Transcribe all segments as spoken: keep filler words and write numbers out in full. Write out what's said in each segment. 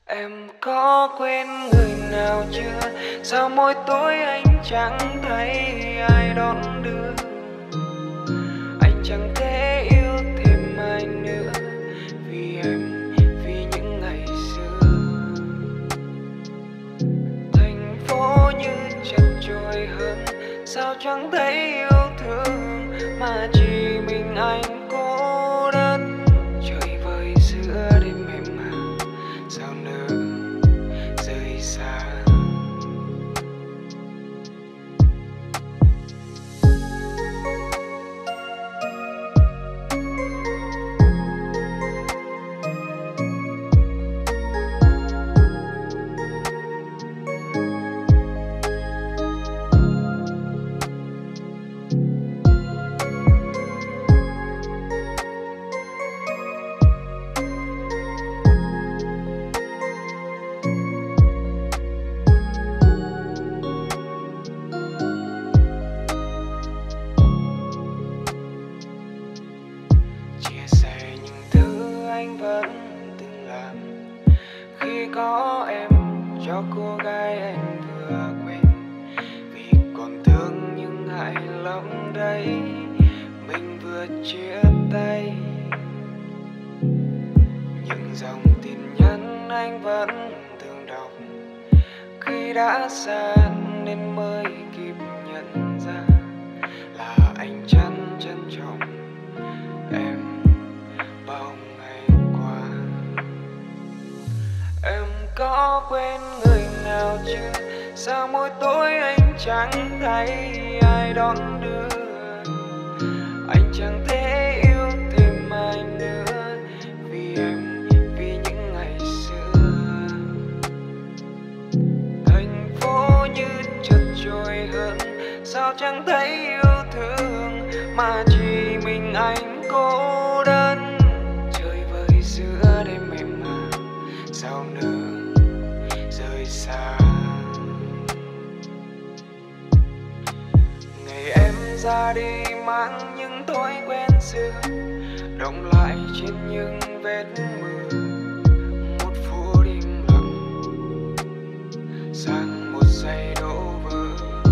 Em có quên người nào chưa? Sao mỗi tối anh chẳng thấy ai đón đưa? Anh chẳng thể yêu thêm ai nữa vì em, vì những ngày xưa. Thành phố như chật chội hơn, sao chẳng thấy yêu thương mà chỉ mình anh cô đơn. Trời vơi giữa đêm em mà sao nỡ rời xa. Chia sẻ những thứ anh vẫn từng làm khi có em cho cô gái anh vừa quên. Vì còn thương nhưng ngại lắm đấy, mình vừa chia tay. Những dòng tin nhắn anh vẫn thường đọc khi đã xa nên mới kịp nhận ra là anh chân trân trọng em bao ngày qua. Em có quên người nào chưa? Sao mỗi tối anh chẳng thấy ai đón đưa? Anh chẳng thể yêu thêm ai nữa vì em, vì những ngày xưa. Thành phố như chật chội hơn, sao chẳng thấy yêu thương mà chỉ mình anh cô đơn. Trời vơi giữa đêm em mà sao nỡ rời xa. Ngày em ra đi mang những thói quen xưa, đọng lại trên những vết mưa. Một phút im lặng sang một giây đổ vỡ.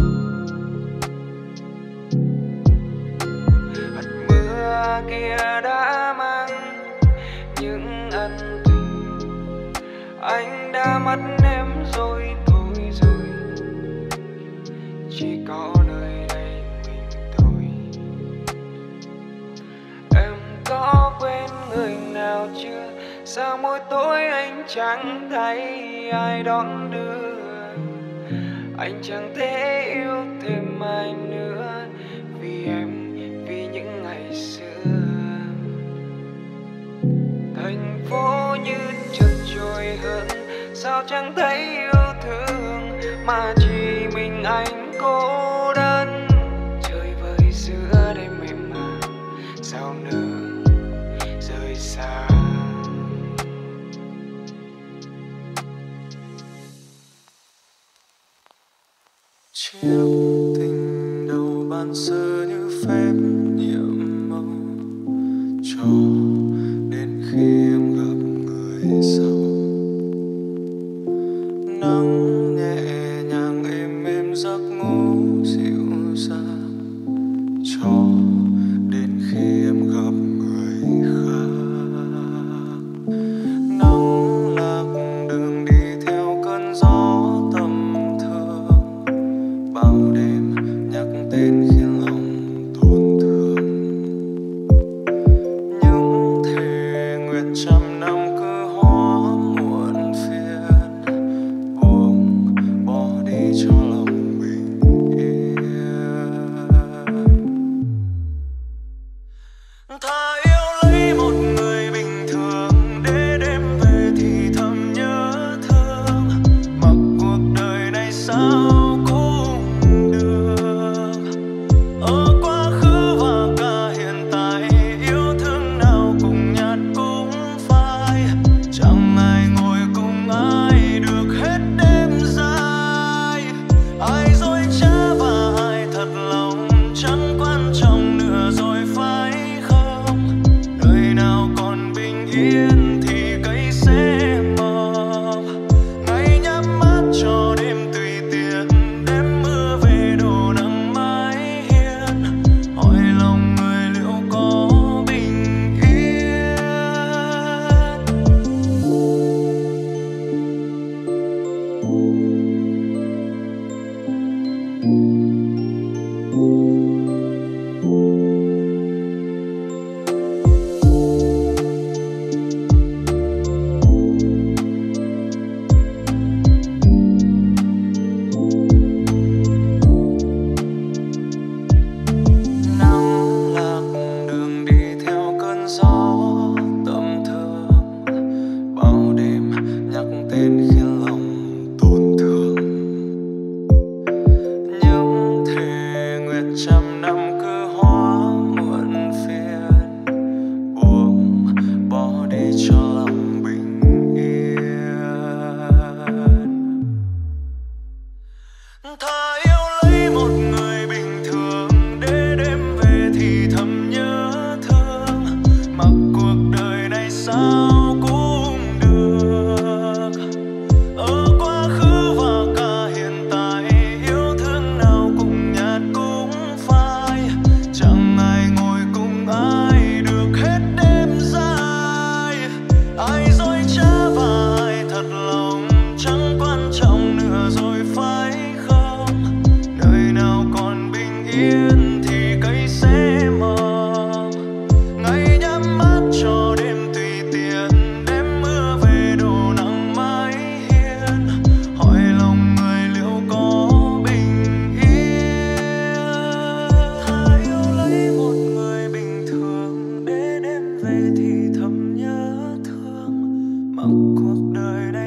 Hạt mưa kia đã mang những ân tình, anh đã mất em rồi thôi rồi. Chỉ có nơi đây mình thôi. Em có quên người nào chưa? Sao mỗi tối anh chẳng thấy ai đón đưa? Anh chẳng thể yêu thêm ai nữa vì em, vì những ngày xưa. Thành phố như chật chội hơn, sao chẳng thấy yêu thương mà chỉ mình anh cô đơn. Trời vơi giữa đêm em mà sao nỡ rời xa. Chiếc tình đầu ban sơ như phép nhiệm màu, cho đến khi em gặp người sau. Nắng nhẹ nhàng êm êm giấc ngủ dịu dàng, cho đến khi em gặp người khác. Nắng lạc đường đi theo cơn gió tầm thường, bao đêm nhắc tên khiến lòng tổn thương.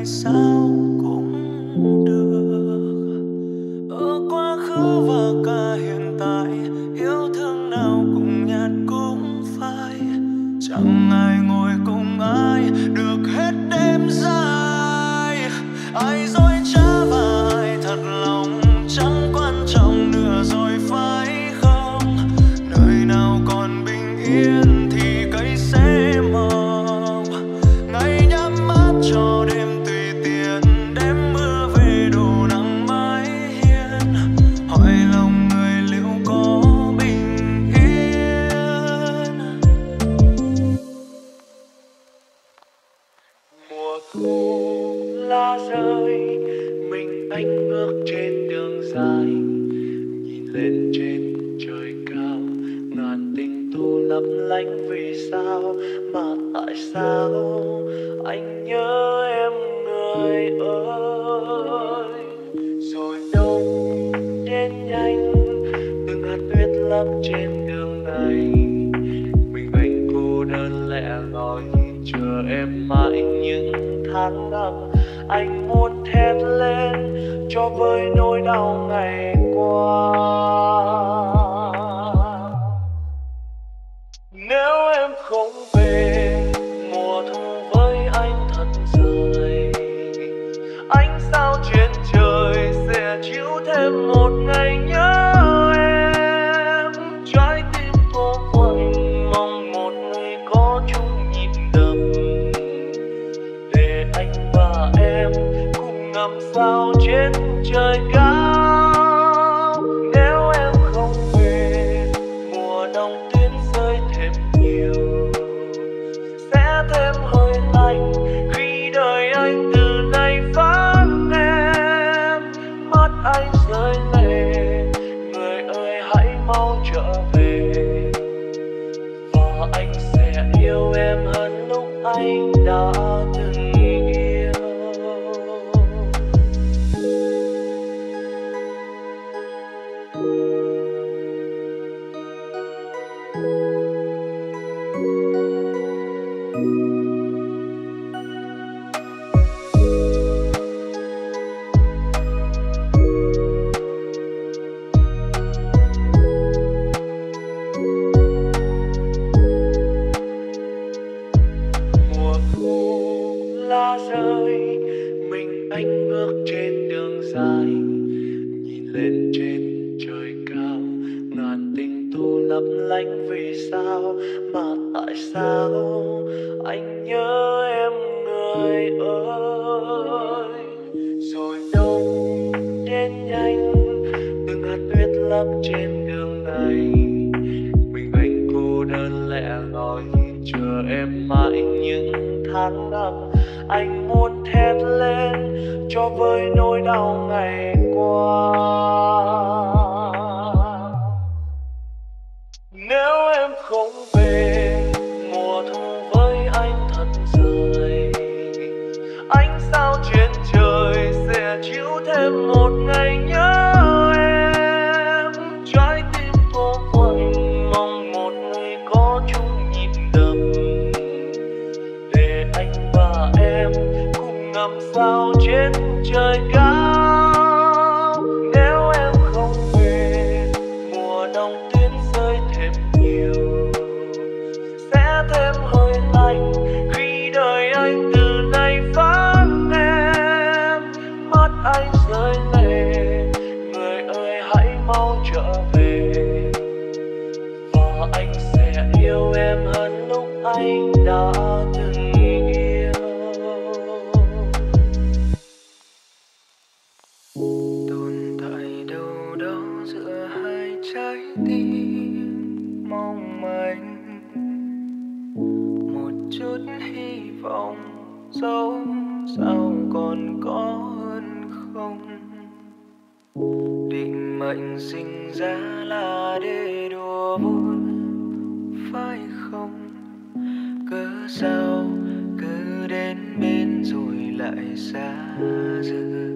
sao cũng được. Ở quá khứ và cả hiện tại, yêu thương nào cùng nhạt cũng phai. Chẳng ai ngồi cùng ai được hết đêm dài. Ai dối trá và ai thật lòng chẳng quan trọng nữa rồi phải không? Nơi nào còn bình yên thì cây sẽ mọc. Ngày nhắm mắt cho đêm tùy tiện, đêm mưa về đổ nắng mái hiên. Hỏi lòng người liệu có bình yên. Mùa thu lá rơi, mình anh bước trên đường dài, nhìn lên trên trời cao, ngàn tình tu lấp lánh vì sao, mà tại sao anh nhớ em người ơi. Rồi đông đến nhanh, từng hạt tuyết lấp trên đường này, mình anh cô đơn lẻ loi chờ em mãi những tháng năm. Anh muốn thét lên cho vơi nỗi đau ngày qua. Nếu em không về, mùa thu với anh thật dài. Ánh sao trên trời sẽ chiếu thêm một ngày nhớ em. Trái tim vô vọng mong một người có chung nhịp đập, để anh và em cùng ngắm sao trên trời cao. Nếu em không về, mùa đông tuyết rơi thêm nhiều, sẽ thêm hơi lạnh khi đời anh từ nay vắng em. Mắt anh rơi lệ, người ơi hãy mau trở về, và anh sẽ yêu em hơn lúc anh đã từng yêu. Mùa thu lá rơi, mình anh bước trên đường dài, nhìn lên trên trời cao, ngàn tình tu lấp lánh vì sao, mà tại sao anh nhớ em người ơi. Rồi đông đến nhanh, từng hạt tuyết lấp trên đường này, mình anh cô đơn lẻ loi chờ em mãi những tháng năm. Anh muốn thét lên cho vơi nỗi đau ngày qua. Nếu em không về, mùa thu với anh thật dài. Ánh sao trên trời sẽ chiếu thêm một ngày nhớ em. Trái tim vô vọng mong một người có chung nhịp đập, để anh và em cùng ngắm sao trên trời cao. Nếu em không về, mùa đông tuyết rơi thêm nhiều, sẽ thêm hơi lạnh khi đời anh từ nay vắng em. Mắt anh rơi lệ, người ơi hãy mau trở về, và anh sẽ yêu em hơn lúc anh đã từng yêu. Tồn tại đâu đó giữa hai trái tim mong manh, một chút hy vọng dẫu sao còn có hơn không. Định mệnh sinh ra là để đùa vui phải không? Cớ sao cứ đến bên rồi lại xa rời.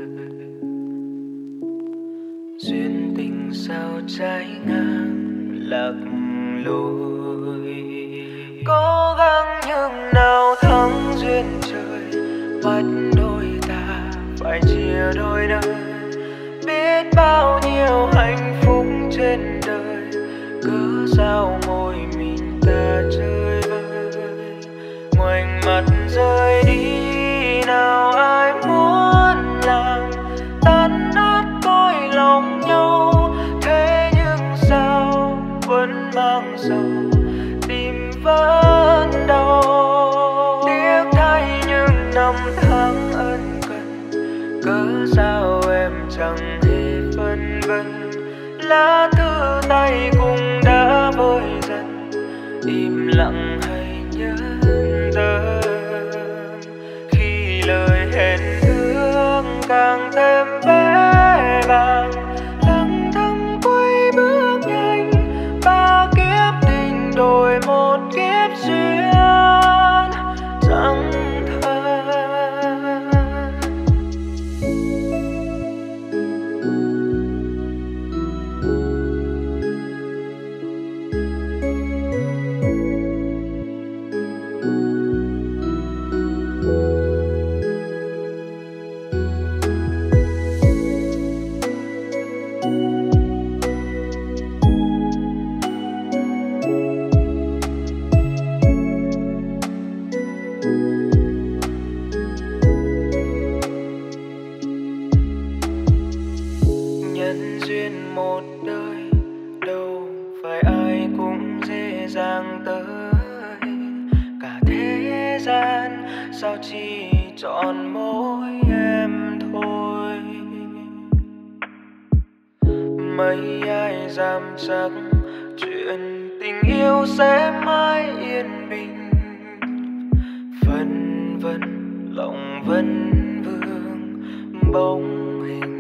Duyên tình sao trái ngang lạc lối. Cố gắng nhưng nào thắng duyên trời bắt đầu đôi ta phải chia đôi nơi. Biết bao nhiêu hạnh phúc trên đời, cớ sao mỗi mình ta chơi vơi. Ngoảnh mặt rời đi, nào ai muốn làm tan nát cõi lòng nhau. Thế nhưng sao vẫn mang sầu, tim vẫn đau. Tiếc thay những năm tháng ân cần, cớ sao em chẳng hề phân vân. Lá thư tay cũng đã vơi dần, im lặng hay nhớ đơm. Khi lời hẹn ước càng thêm bé bàng, lặng thầm quay bước nhanh. Ba kiếp tình đổi một kiếp duyên chẳng thân. Nhân duyên một đời, đâu phải ai cũng dễ dàng tới. Cả thế gian sao chỉ chọn mỗi em thôi. Mấy ai dám chắc chuyện tình yêu sẽ mãi yên bình. Vân vân lòng vẫn vương bóng hình.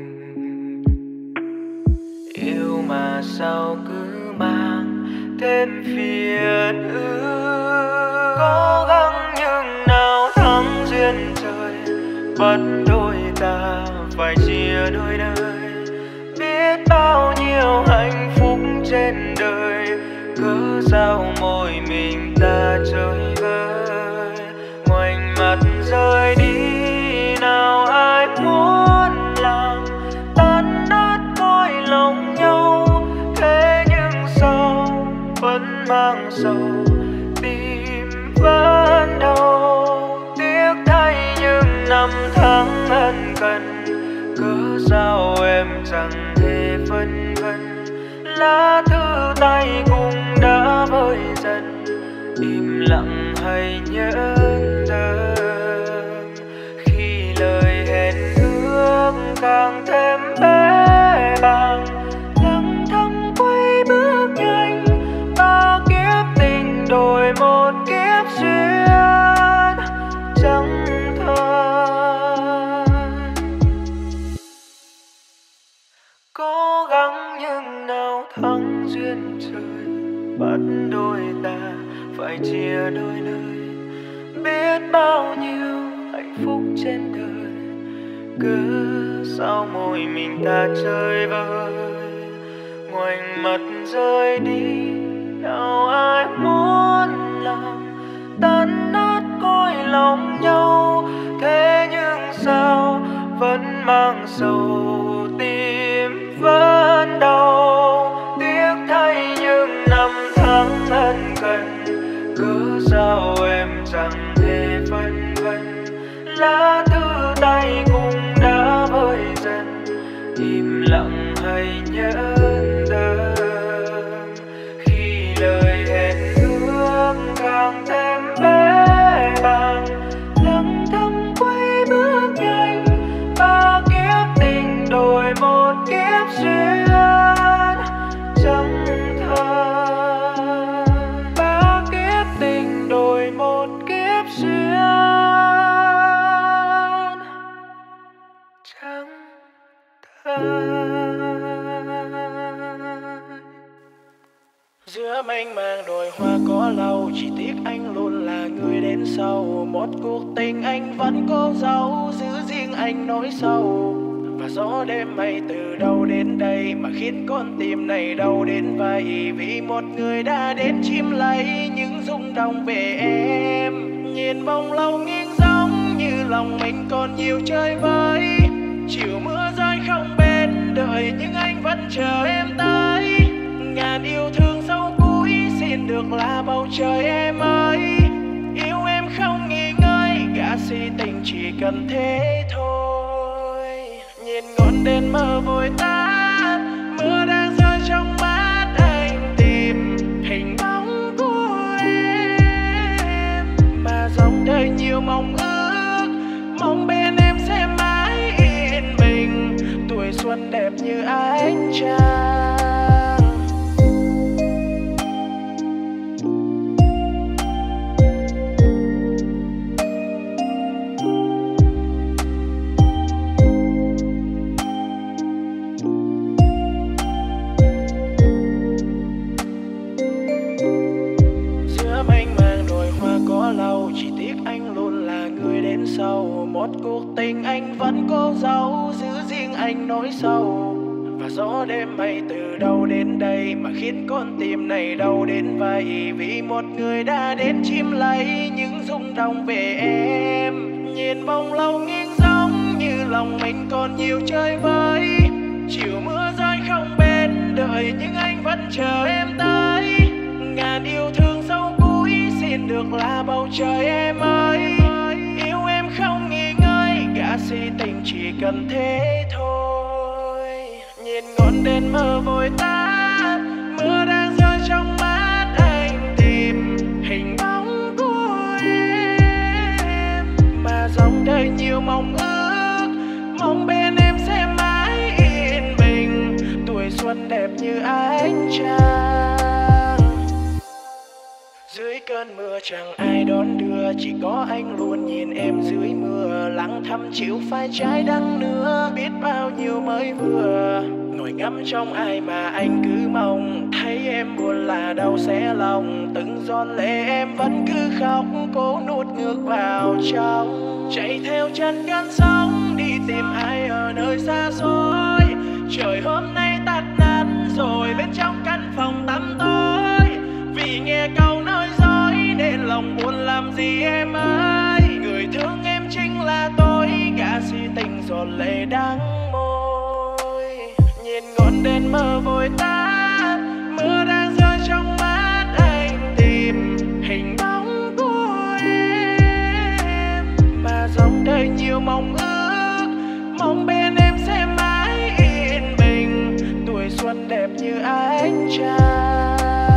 Yêu mà sao cứ mang thêm phiền ưu. Cố gắng nhưng nào thắng duyên trời, bắt đôi ta phải chia đôi nơi. Biết bao nhiêu hạnh phúc trên đời, cớ sao mỗi mình ta chơi vơi. Ngoảnh mặt rời đi, nào ai muốn làm tan nát cõi lòng nhau. Thế nhưng sao vẫn mang sầu, tim vẫn đau. Tiếc thay những năm tháng ân cần, cớ sao em chẳng hề phân vân. Lá thư tay cũng đã vơi dần, im lặng hay nhớ đơm. Khi lời hẹn ước càng thêm bé bàng, lặng thầm quay bước nhanh. Ba kiếp tình đổi một kiếp duyên chẳng thân. Cố gắng nhưng nào thắng duyên trời, bắt đôi ta phải chia đôi nơi. Biết bao nhiêu hạnh phúc trên đời, cớ sao mỗi mình ta chơi vơi. Ngoảnh mặt rời đi, nào ai muốn làm tan nát cõi lòng nhau. Thế nhưng sao vẫn mang sầu, tim vẫn đau. Tiếc thay những năm tháng ân cần, cớ sao em chẳng hề phân vân. Lá thư tay cũng đã vơi dần, im lặng hay nhớ đơm. Khi lời hẹn ước càng thêm bé bàng, lặng thầm quay bước nhanh. Ba kiếp tình đổi một kiếp duyên chẳng thân. Ba kiếp tình đổi một kiếp duyên chẳng thân. Giữa mênh mang đồi hoa có lau, chỉ tiếc anh luôn là người đến sau. Một cuộc tình anh vẫn cố giấu, giữ riêng anh nỗi sâu. Và gió đêm bay từ đâu đến đây mà khiến con tim này đau đến vậy. Vì một người đã đến chiếm lấy những rung động về em. Nhìn bông lâu nghiêng giống như lòng mình còn nhiều chơi với. Chiều mưa rơi không bên đời nhưng anh vẫn chờ em tới. Ngàn yêu thương sâu cuối xin được là bầu trời em ơi. Yêu em không nghỉ ngơi, gã si tình chỉ cần thế thôi. Nhìn ngọn đèn mờ vội tắt, mưa đang rơi trong mắt anh tìm hình bóng của em. Mà dòng đời nhiều mong ước, mong bên em sẽ mãi yên bình, tuổi xuân đẹp như ánh trăng. Chỉ tiếc anh luôn là người đến sau. Một cuộc tình anh vẫn cố giấu, giữ riêng anh nỗi sâu. Và gió đêm bay từ đâu đến đây mà khiến con tim này đau đến vậy. Vì một người đã đến chiếm lấy những rung động về em. Nhìn bóng lâu nghiêng giống như lòng mình còn nhiều chơi với. Chiều mưa rơi không bên đời nhưng anh vẫn chờ em tới. Ngàn yêu thương sâu cuối xin được là bầu trời em ơi. Yêu em không nghỉ ngơi, gã si tình chỉ cần thế thôi. Nhìn ngọn đèn mờ vội tắt, mưa đang rơi trong mắt anh tìm hình bóng của em. Mà dòng đời nhiều mong ước, mong bên em sẽ mãi yên bình, tuổi xuân đẹp như ánh trăng. Dưới cơn mưa chẳng ai đón đưa, chỉ có anh luôn nhìn em dưới mưa. Lặng thầm chịu phai trái đắng nữa, biết bao nhiêu mới vừa. Ngồi ngắm trong ai mà anh cứ mong, thấy em buồn là đau xé lòng. Từng giọt lệ em vẫn cứ khóc, cố nuốt ngược vào trong. Chạy theo chân cơn sóng, đi tìm ai ở nơi xa xôi. Trời hôm nay tắt nắng rồi bên trong căn phòng tăm tối. Vì nghe câu nói dối nên lòng buồn làm gì em ơi. Người thương em chính là tôi, gã si tình giọt lệ đắng môi. Nhìn ngọn đèn mờ vội tắt, mưa đang rơi trong mắt anh tìm hình bóng của em. Mà dòng đời nhiều mong ước, mong bên em sẽ mãi yên bình, tuổi xuân đẹp như ánh trăng.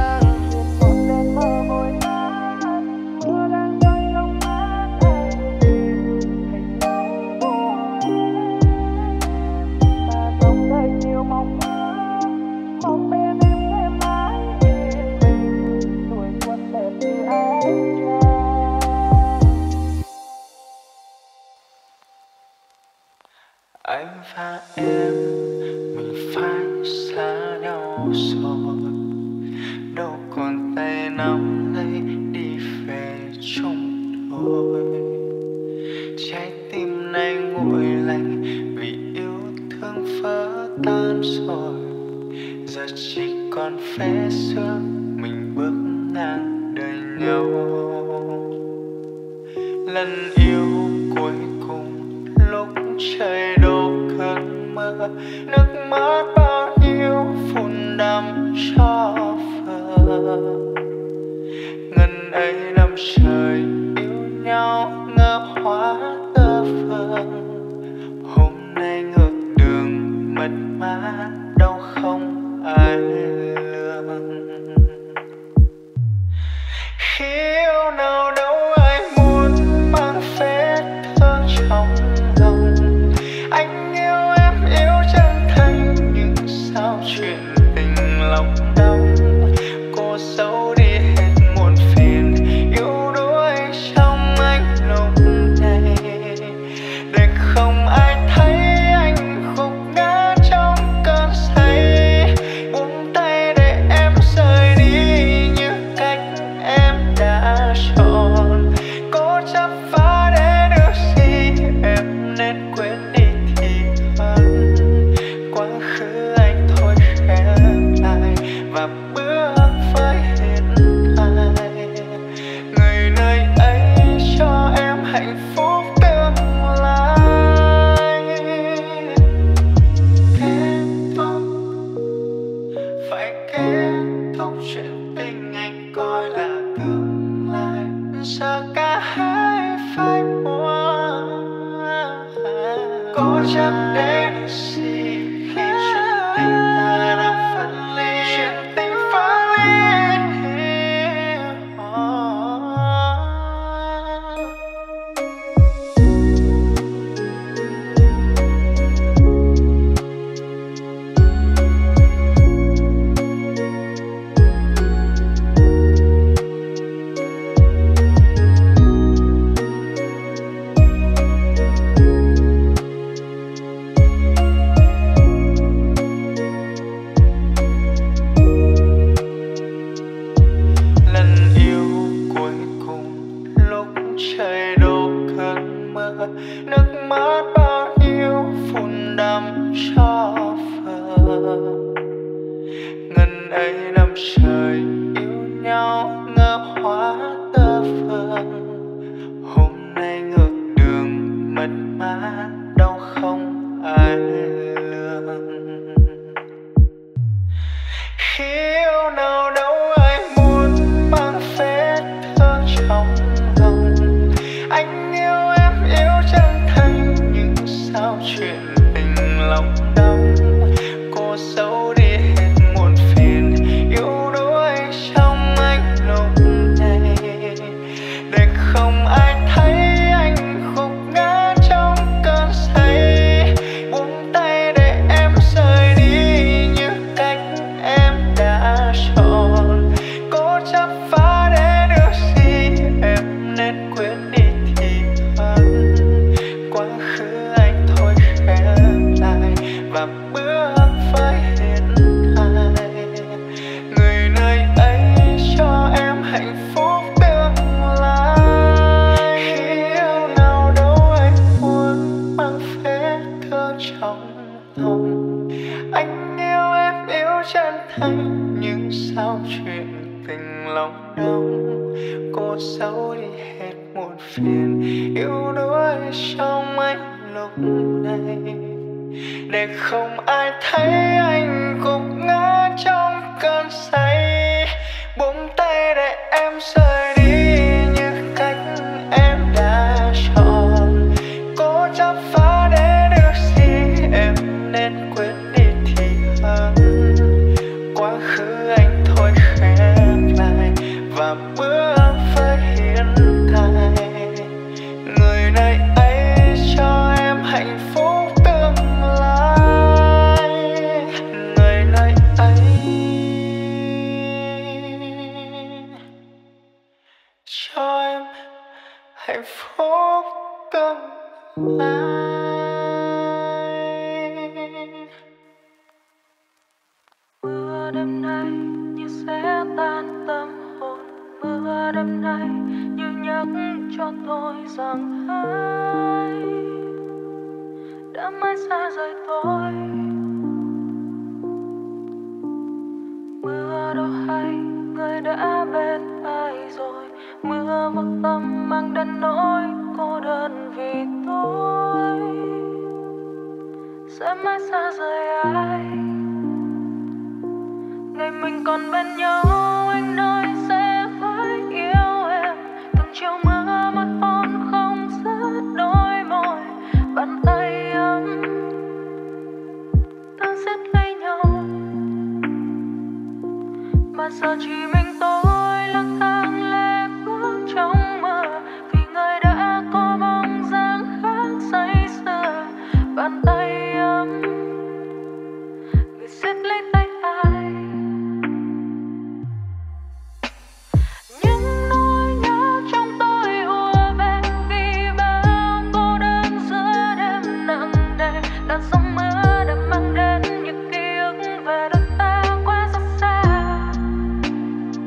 Anh và em, mình phải xa nhau rồi. Đâu còn tay nắm lấy đi về chung đôi. Trái tim này nguội lạnh vì yêu thương vỡ tan rồi. Giờ chỉ còn vé xưa mình bước ngang đời nhau. Lần yêu cuối cùng lúc trời đổ cơn mưa, nước mắt bao nhiêu phun đắm cho vỡ. Ngần ấy năm trời yêu nhau ngỡ hóa tơ vương. Hôm nay ngược đường mất mát đau không ai lường. Khi yêu nào đâu ai muốn mang vết thương trong lòng. Anh yêu em yêu chân thành nhưng sao chuyện tình lòng đau. Cô giấu đi hết muộn phiền yêu đuối trong anh lúc này, để không ai thấy anh gục ngã trong cơn say. Buông tay để em rời đi như cách em đã chọn. Cố chấp phá để được gì em nên quên đi thì cố chấp để được gì khi chuyện tình ta đang phân ly, chuyện tình phân ly. Trời đổ cơn mưa, nước mắt bao nhiêu phun đắm cho phờ. Ngần ấy năm trời yêu nhau ngỡ hóa tơ phường, hôm nay ngược đường mất mát đau không ai lường. Khi yêu nào đâu ai muốn mang vết thương trong lòng. Anh yêu em yêu chân thành, nhưng sao chuyện tình lòng đong. Cô giấu đi hết muộn phiền yêu đuối trong anh lúc này, để không ai thấy anh gục ngã trong cơn say. Buông tay để em rời đi như cách em đã chọn. Cố chấp phá để được gì em nên quyết đi. Quá khứ anh thôi khép lại và bước với hiện tại. Người nơi ấy cho em hạnh phúc tương lai. Khi yêu nào đâu anh muốn mang vết thương trong lòng. Anh yêu em yêu chân thành, nhưng sao chuyện tình lòng đong. Cô giấu đi hết muộn phiền yêu đuối trong anh lúc này, để không ai thấy anh gục ngã trong cơn say. Buông tay để em rời đi như cách em đã chọn. Cố chấp phá để được gì em nên quyết đi thì hơn. Quá khứ anh thôi khép lại và bước với hiện tại. Người nơi ấy cho em hạnh phúc tương lai. Người nơi ấy cho em hạnh phúc tương lai. Mưa đêm nay như sẽ tan tâm hồn. Mưa đêm nay như nhắc cho tôi rằng ai đã mãi xa rời tôi. Mưa đâu hay người đã bên ai rồi. Mưa vô tâm mang đến nỗi cô đơn vì tôi sẽ mãi xa rời ai. Ngày mình còn bên nhau anh nói sẽ phải yêu em. Từng chiều mưa môi hôn không dứt đôi môi. Bàn tay ấm ta siết lấy nhau, mà giờ chỉ mình tôi lang thang lê bước trong mưa. Vì người đã có bóng dáng khác say sưa. Bàn tay ấm người siết lấy tay ai. Những nỗi nhớ trong tôi ùa về vì bao cô đơn giữa đêm nặng nề. Làn sóng mưa đã mang đến những ký ức về đôi ta quá rất xa.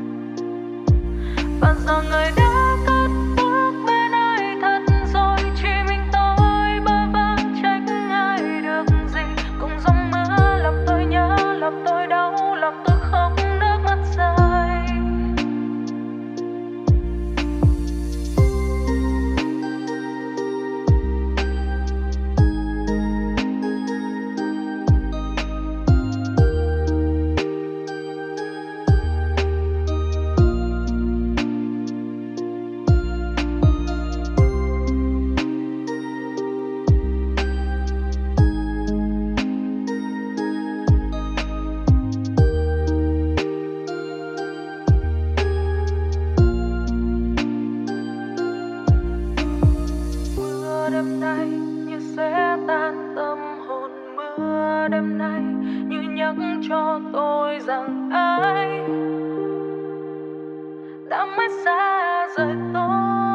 sẽ tan tâm hồn. Mưa đêm nay như nhắc cho tôi rằng ai đã mãi xa rời tôi.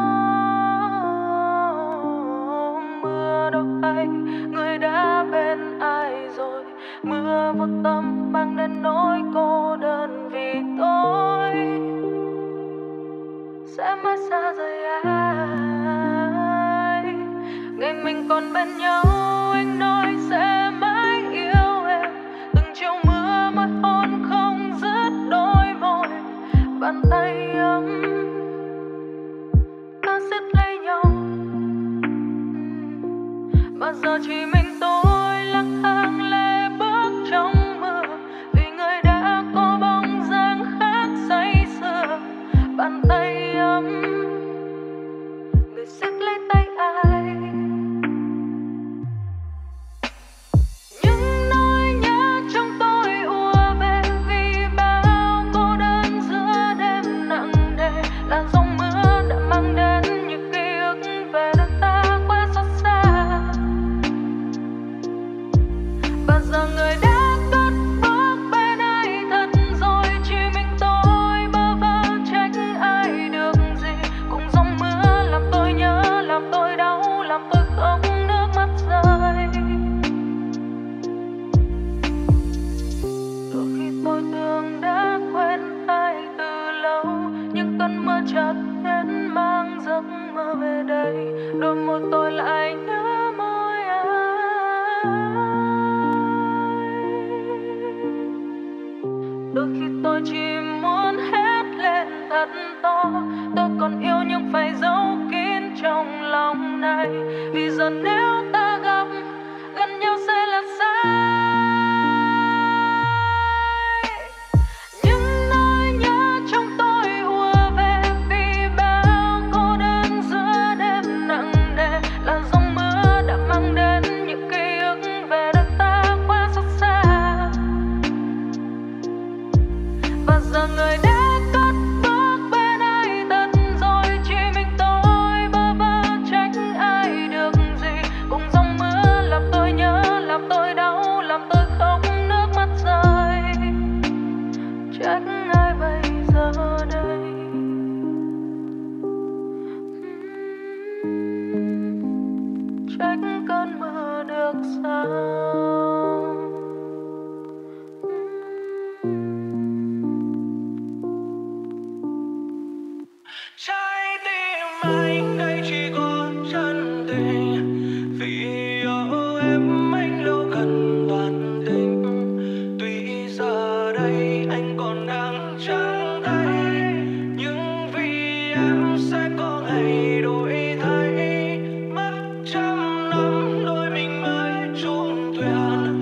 Mưa đâu hay người đã bên ai rồi. Mưa vô tâm mang đến nỗi cô đơn vì tôi sẽ mãi xa rời ai. Ngày mình còn bên nhau anh nói sẽ mãi yêu em. Từng chiều mưa môi hôn không dứt đôi môi. Bàn tay ấm ta siết lấy nhau. Mà giờ chỉ mình tôi lang thang lê bước trong mưa. Vì người đã có bóng dáng khác say sưa. Bàn tay ấm người siết lấy tay ai. Những nỗi nhớ trong tôi ùa về vì bao cô đơn giữa đêm nặng nề. Là dòng mưa đã mang đến những ký ức về đời ta quá xót xa. Và giờ người đã cất bước bên ai thật rồi. Chỉ mình tôi bơ vơ trách ai được gì. Cùng dòng mưa làm tôi nhớ, làm tôi đau, làm tôi khóc nước mắt rơi. Đôi khi tôi tưởng đã quên ai từ lâu. Nhưng cơn mưa chợt đến mang giấc mơ về đây. Đôi môi tôi lại nhớ môi ai. Đôi khi tôi chỉ muốn hét lên thật to. Tôi còn yêu nhưng phải giấu kín trong lòng này. Vì giờ nếu ta gặp gần nhau sẽ là sai. Những nỗi nhớ trong tôi ùa về vì bao cô đơn giữa đêm nặng nề. Là dòng mưa đã mang đến những ký ức về đời ta quá xót xa. Và giờ người đã cất bước bên ai thật rồi. Chỉ mình tôi bơ vơ trách ai được gì. Cùng dòng mưa làm tôi nhớ, làm tôi đau, làm tôi khóc nước mắt rơi. Trách ai bây giờ đây. Trách cơn mưa được sao. Trái tim anh đây chỉ có chân tình. Vì yêu em anh đâu cần toàn tình. Tuy giờ đây anh còn đang trắng tay. Nhưng vì em sẽ có ngày đổi thay. Mất trăm năm đôi mình mới chung thuyền.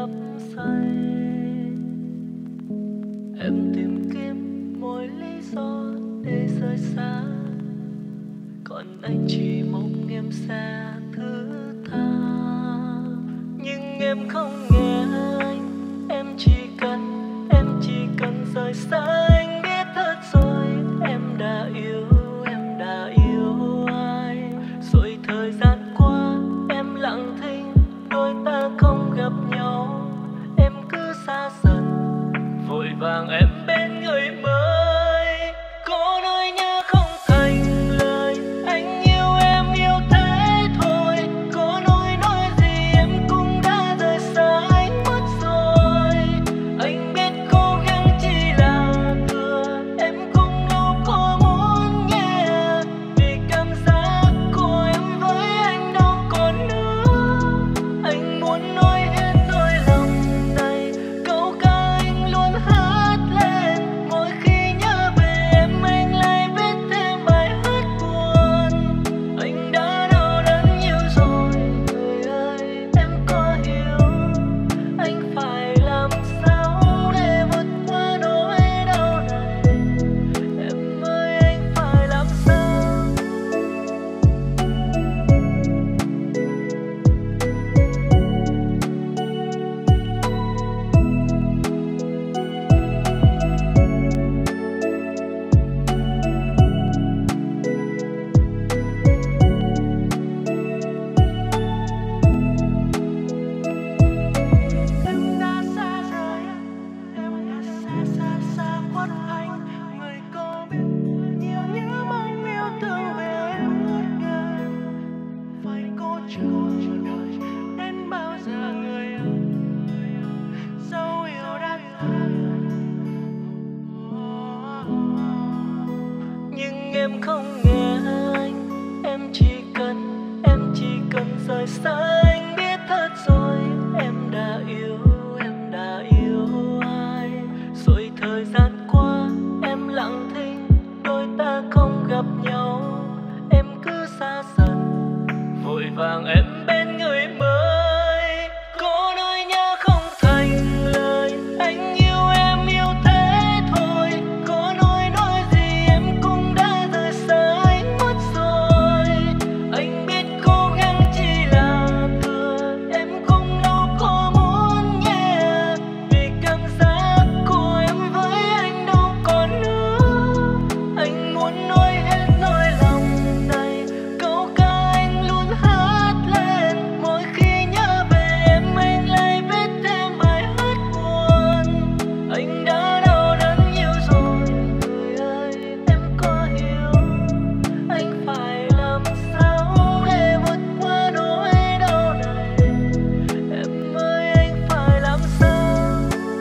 đắm say. Em tìm kiếm mỗi lý do để rời xa, còn anh chỉ mong em sẽ thứ tha. Nhưng em không nghe anh, em chỉ cần, em chỉ cần rời xa anh. Biết thật rồi em đã yêu, em đã yêu ai. Rồi thời gian qua em lặng thinh, đôi ta không gặp nhau. Em cứ xa dần, vội vàng em bên người mới. Có nỗi nhớ không thành lời, anh yêu em yêu thế thôi. Có nỗi nói gì em cũng đã rời xa anh mất rồi. Anh biết cố gắng chỉ là thừa, em cũng đâu có muốn nghe. Vì cảm giác của em với anh đâu còn nữa. Anh muốn nói hết nỗi lòng này, câu ca anh luôn hát lên. Mỗi khi nhớ về em anh lại viết thêm bài hát buồn. Anh đã đau đớn nhiều rồi, người ơi em có hiểu anh phải làm sao để vượt qua nỗi đau này. Em ơi anh phải làm sao. Em đã xa rời, em đã xa xa xa khuất anh. Người có biết nhiều nhớ mong yêu thương về em ngất ngây. Phải cố chờ đợi đến bao giờ người ơi, dấu yêu đã tan. Nhưng em không nghe anh, em chỉ cần, em chỉ cần rời xa anh. Biết thật rồi em đã yêu, em đã yêu ai. Rồi thời gian qua em lặng thinh, đôi ta không gặp nhau. Em cứ xa dần, vội vàng em bên người mới. Có nỗi nhớ không thành lời, anh yêu em yêu thế thôi. Có nỗi nói gì em cũng đã rời xa anh mất rồi. Anh biết cố gắng chỉ là thừa, em cũng đâu có muốn nghe. Vì cảm giác của em với anh đâu còn nữa. Anh muốn nói hết nỗi lòng này, câu ca anh luôn hát lên. Mỗi khi nhớ về em anh lại viết thêm bài hát buồn. Anh đã đau đớn nhiều rồi, người ơi em có hiểu anh phải làm sao để vượt qua nỗi đau này. Em ơi anh phải làm sao.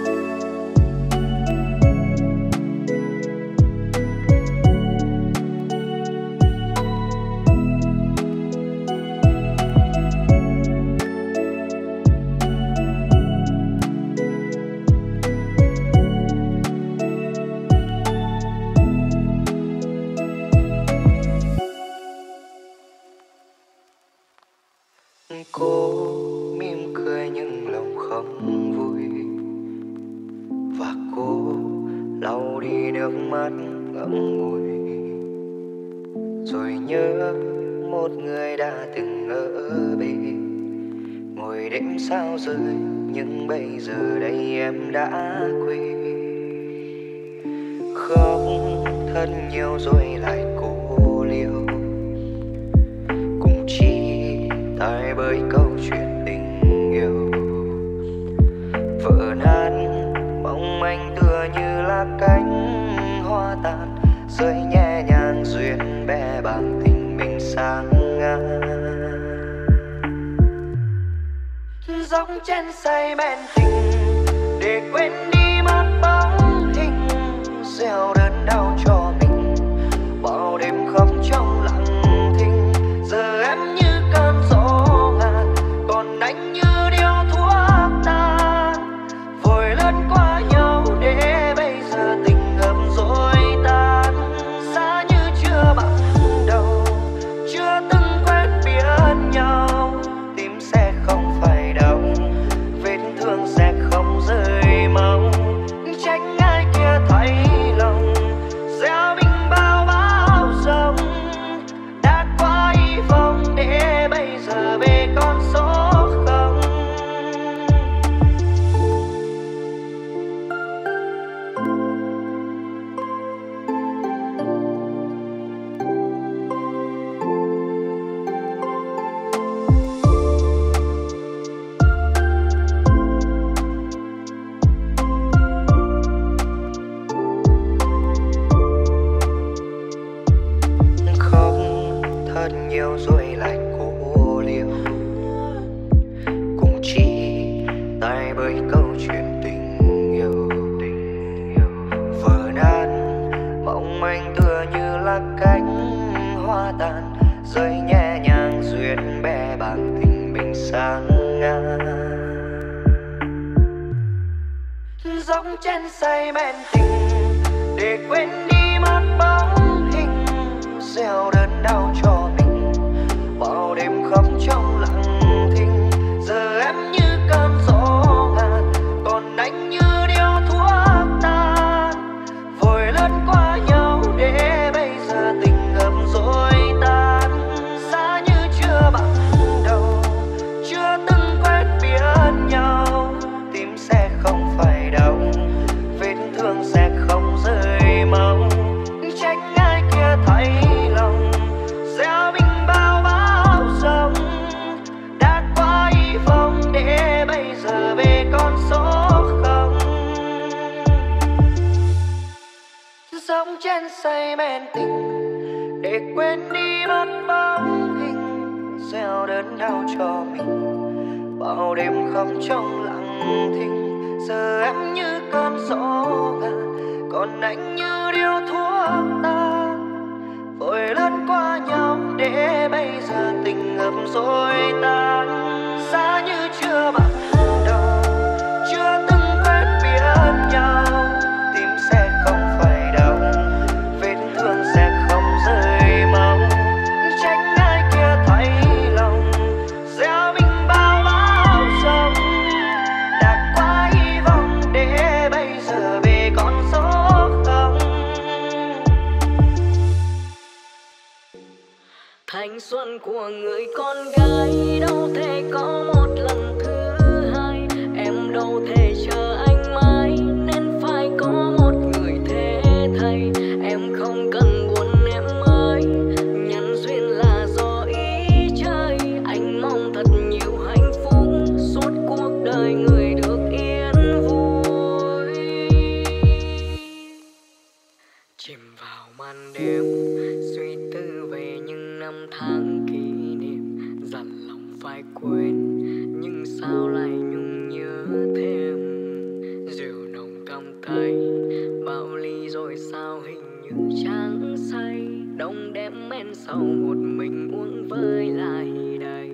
Cô mỉm cười nhưng lòng không vui, và cô lau đi nước mắt ngậm ngùi. Rồi nhớ một người đã từng ở bên, ngồi đêm sao rơi, nhưng bây giờ đây em đã quên. Khóc thật nhiều rồi lại cô liêu, cũng chỉ tại bởi câu chuyện tình yêu. Vỡ nát mong manh tựa như là cánh hoa tàn, rơi nhẹ nhàng duyên bé bàng tình mình sang ngang. Dòng chân say men tình để quên đi mất bóng hình, gieo đớn đau cho mình bao đêm khóc trong lặng thinh. Giờ em như cơn gió ngàn, còn anh như điếu thuốc tan, vội lướt qua nhau để bây giờ tình ngầm dối tan. Xa như chưa bắt đầu, chưa từng quen biết nhau, tim sẽ không phải đau, vết thương sẽ lại bởi câu chuyện tình yêu. Vỡ nát mong manh tựa như là cánh hoa tàn, rơi nhẹ nhàng duyên bé bàng tình mình sang ngang. Giống trên say men tình để quên đi mất bóng hình, gieo đớn đau cho mình bao đêm khóc trong lặng thinh. Giờ em như cơn gió ngạt, còn anh như điếu thuốc tan, vội lướt qua nhau để bây giờ tình ngập rồi tan. Xa như chưa bằng đầu, chưa từng quen biết nhau, tim sẽ không phải đau, vết thương sẽ không rơi mau. Trách ai kia thấy lòng gieo mình bao bão giông, đã quá hy vọng để bây giờ về con số không. Sống trên say men tình để quên đi mất bóng hình, gieo đớn đau cho mình bao đêm khóc trong lặng thinh. Giờ em như cơn gió ngạt, còn anh như điếu thuốc tan, vội lướt qua nhau để bây giờ tình ngập rồi tan. Xa như chưa bằng đầu, chưa từng quen biết nhau, tim sẽ không phải đau, vết thương sẽ không rơi mau. Trách ai kia thấy lòng gieo mình bao bão giông, đã quá hy vọng để bây giờ về con số không. Thanh xuân của người con gái đâu thể có một lần thứ hai, em đâu thể chờ anh mãi nên phải có một người thế thay. Em không cần buồn em ơi, nhân duyên là do ý trời, anh mong thật nhiều hạnh phúc suốt cuộc đời người được yên vui. Chìm vào màn đêm suy tư về những năm tháng kỷ niệm, dặn lòng phải quên nhưng sao lại nhung nhớ thêm. Rượu nồng cầm tay bao ly rồi sao hình như chẳng say, đông đêm men sầu một mình uống với lại đây.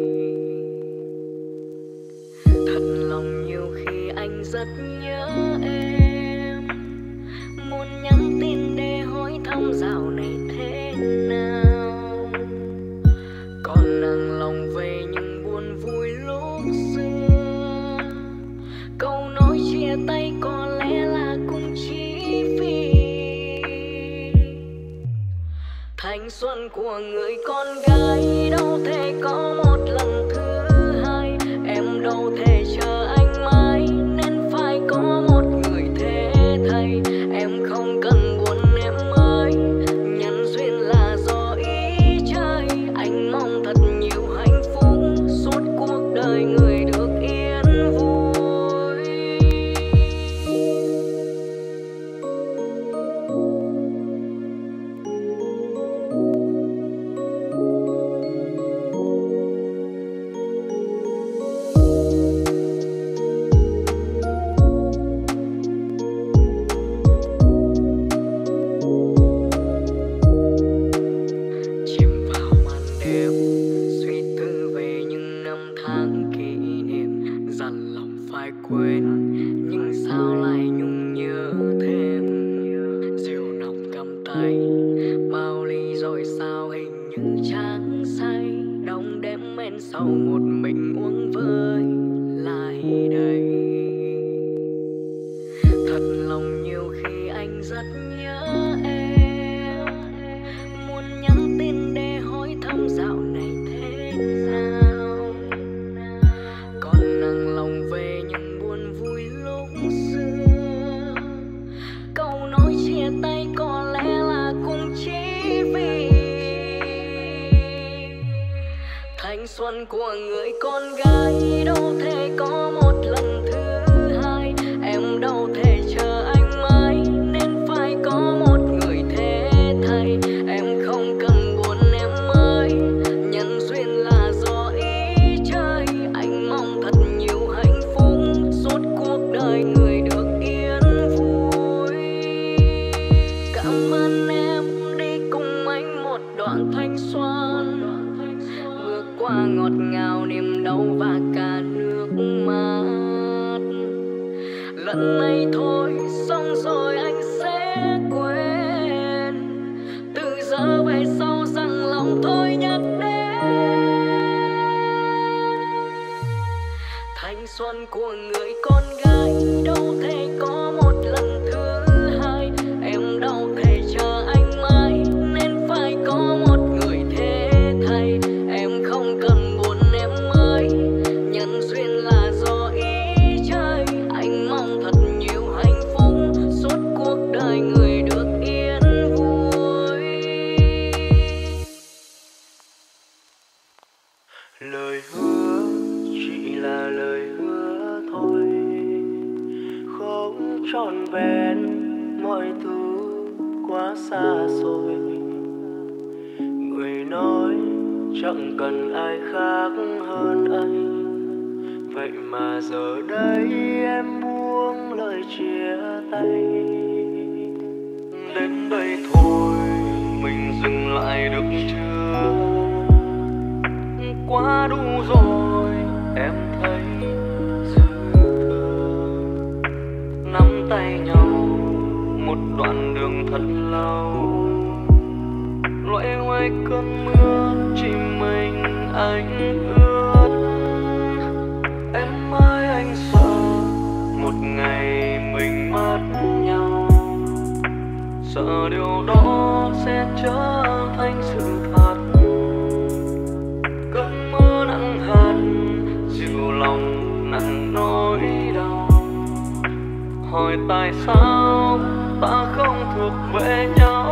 Thật lòng nhiều khi anh rất nhớ em, muốn nhắn tin để hỏi thăm dạo này thế nào, còn nặng lòng về những buồn vui lúc xưa. Câu nói chia tay có lẽ là cũng chỉ vì thanh xuân của người con gái đâu thể có một lần thứ hai, em đâu thể chờ anh mãi nên phải có một người thế thay. Em không cần buồn em ơi, nhân duyên là do ý trời, anh mong thật nhiều hạnh phúc suốt cuộc đời người được yên vui. Chìm vào màn đêm suy tư về những năm tháng kỷ niệm, dặn lòng phải quên nhưng sao lại nhung nhớ thêm. Rượu nồng cầm tay bao ly rồi sao hình như chẳng say, đông đêm men sầu một mình uống với lại đây. Thật lòng nhiều khi anh rất nhớ em, muốn nhắn tin để hỏi thăm dạo này thế nào, còn nặng lòng về những buồn vui lúc xưa. Câu nói chia tay có lẽ là cũng chỉ vì thanh xuân của người con gái đâu thể có một lần thứ hai, em đâu thể chờ anh mãi nên phải có một người thế thay. Em không cần buồn em ơi, nhân duyên là do ý trời, anh mong thật nhiều hạnh phúc lần này thôi xong rồi anh sẽ quên. Từ giờ về sau rằng lòng thôi nhắc đến thanh xuân của người con gái đâu thể có một lần thứ hai. Em đâu thể chờ anh mãi nên phải có một người thế thay. Em không cần buồn em ơi, nhân duyên là do ý trời. Anh mong thật nhiều hạnh phúc suốt cuộc đời người được yên vui. Lời hứa chỉ là lời hứa thôi, không trọn vẹn, mọi thứ quá xa rồi. Người nói chẳng cần ai khác hơn anh, vậy mà giờ đây em buông lời chia tay. Đến đây thôi mình dừng lại được chưa? Quá đủ rồi em thấy dư thừa. Nắm tay nhau một đoạn đường thật lâu, loay hoay cơn mưa chỉ mình anh ướt. Em ơi anh sợ một ngày mình mất nhau, sợ điều đó sẽ trở thành sự thật. Cơn mưa nặng hạt dịu lòng nặng nỗi đau, hỏi tại sao ta không thuộc về nhau.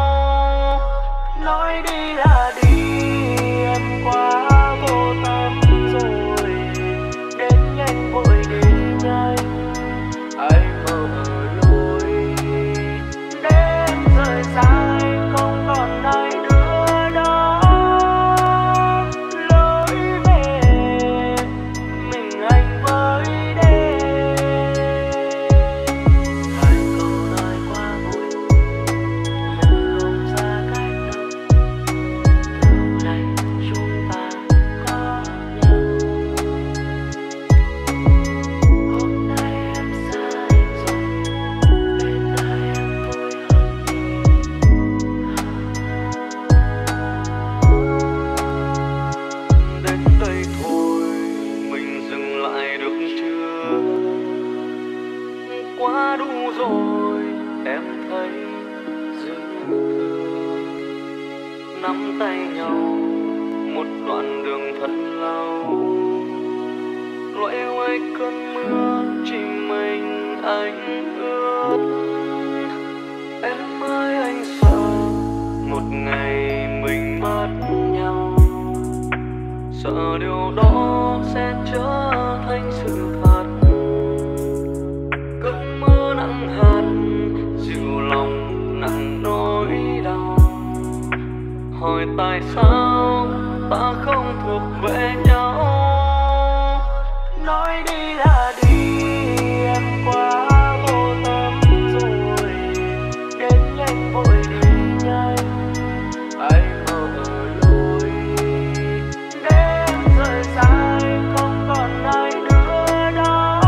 Nói đi là đi, em quá vô tâm rồi. Đến nhanh vội đi nhanh, anh mơ lối. Đêm rời xa anh không còn ai nữa đó. Lối về mình anh với đêm. Hai câu nói quá vui nhưng không xa cách đâu. Từ nay chúng ta có nhau. Hôm nay em xa anh rồi, bên ai em vui hơn nhiều. Đến đây thôi mình dừng lại được chưa? Quá đủ rồi em thấy dư thừa. Nắm tay nhau một đoạn đường thật lâu, loay hoay cơn mưa chỉ mình anh ướt. Em ơi anh sợ một ngày mình mất nhau, sợ điều đó sẽ trở thành sự thật. Cơn mưa nặng hạt dịu lòng nặng nỗi đau, hỏi tại sao ta không thuộc về nhau. Nói đi là đi, em quá vô tâm rồi. Đến nhanh vội đi nhanh, anh mơ lối. Đêm rời xa anh không còn ai nữa đó.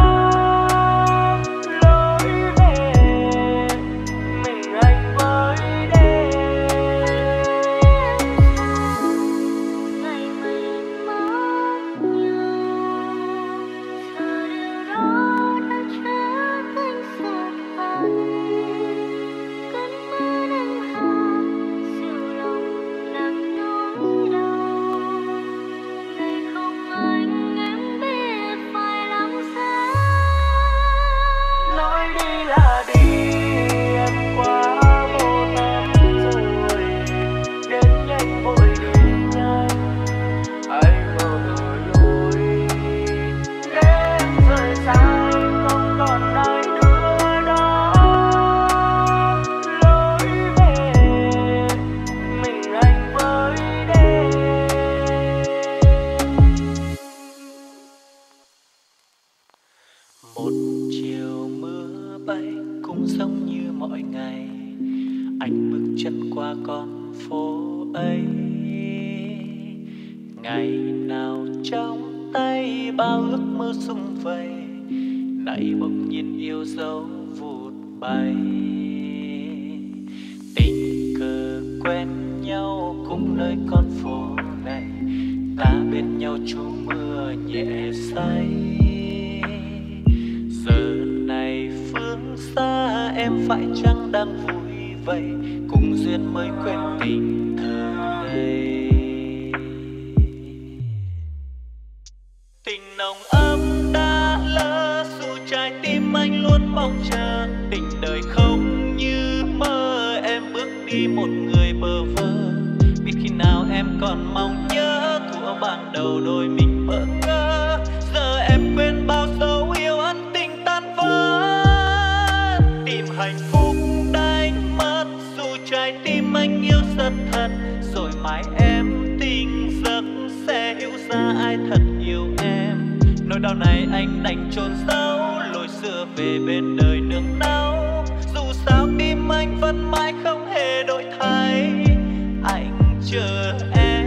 Lối về mình anh với đêm. Ngày mình mất nhau, giờ điều đó đã trở thành sự thật. Cơn mưa nặng hạt dịu lòng nặng nỗi đau. Ngày không anh em biết phải làm sao. Nói đi là đi, em quá vô tâm rồi. Đến nhanh vội đi nhanh, anh mơ lối. Đêm rời xa anh không còn ai nữa đó. Lối về mình anh với đêm. Một chiều mưa bay cũng giống như mọi ngày, anh bước chân qua con phố ấy. Ngày nào trong tay bao ước mơ sum vầy, nãy bỗng nhiên yêu dấu vụt bay. Tình cờ quen nhau cùng nơi con phố này, ta bên nhau trú mưa nhẹ say. Giờ này phương xa em phải chăng đang vui vậy, cùng duyên mới quen tình thơ ngây. Tình nồng ấm đã lỡ dù trái tim anh luôn mong chờ. Tình đời không như mơ, em bước đi một người bơ vơ. Biết khi nào em còn mong nhớ thuở ban đầu đôi mình bỡ ngỡ. Giờ em quên bao dấu yêu ân tình tan vỡ. Tìm hạnh phúc đánh mất dù trái tim anh yêu rất thật. Rồi mai em tỉnh giấc sẽ hiểu ra ai thật yêu em. Nỗi đau này anh đành chôn giấu, lối xưa về bên đời nương náu. Dù sao tim anh vẫn mãi không hề đổi thay, anh chờ em.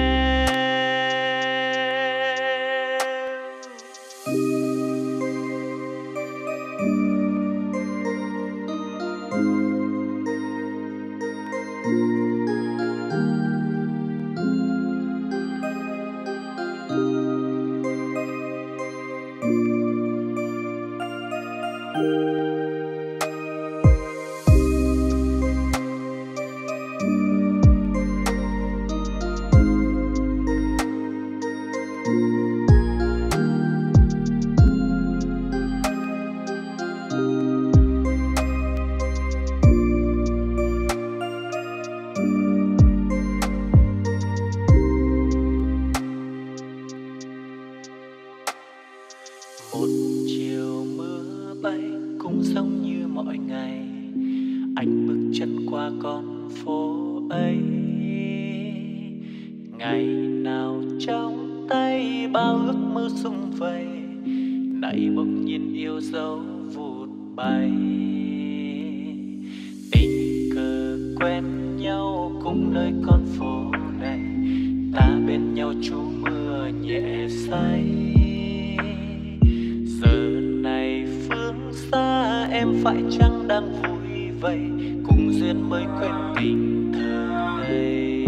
Một chiều mưa bay cũng giống như mọi ngày, anh bước chân qua con phố ấy. Ngày nào trong tay bao ước mơ sum vầy, nãy bỗng nhiên yêu dấu vụt bay. Tình cờ quen nhau cùng nơi con phố này, ta bên nhau trú mưa nhẹ say. Giờ này phương xa em phải chăng đang vui vậy, cùng duyên mới quen tình thơ ngây.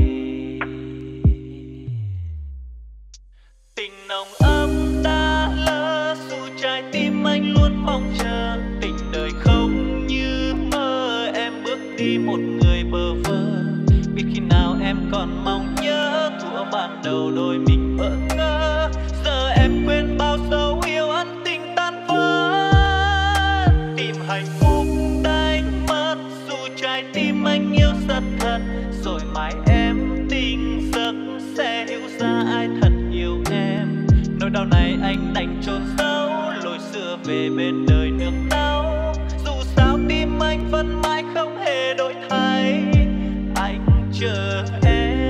Tình nồng ấm đã lỡ dù trái tim anh luôn mong chờ. Tình đời không như mơ, em bước đi một người bơ vơ. Biết khi nào em còn mong nhớ thuở ban đầu đôi mình bỡ ngỡ. Giờ em quên bao dấu yêu ân tình tan vỡ. Tìm hạnh phúc đánh mất dù trái tim anh yêu rất thật. Rồi mai em tỉnh giấc sẽ hiểu ra ai thật yêu em. Nỗi đau này anh đành chôn giấu, lối xưa về bên đời nương náu. Dù sao tim anh vẫn mãi không hề đổi thay, anh chờ em.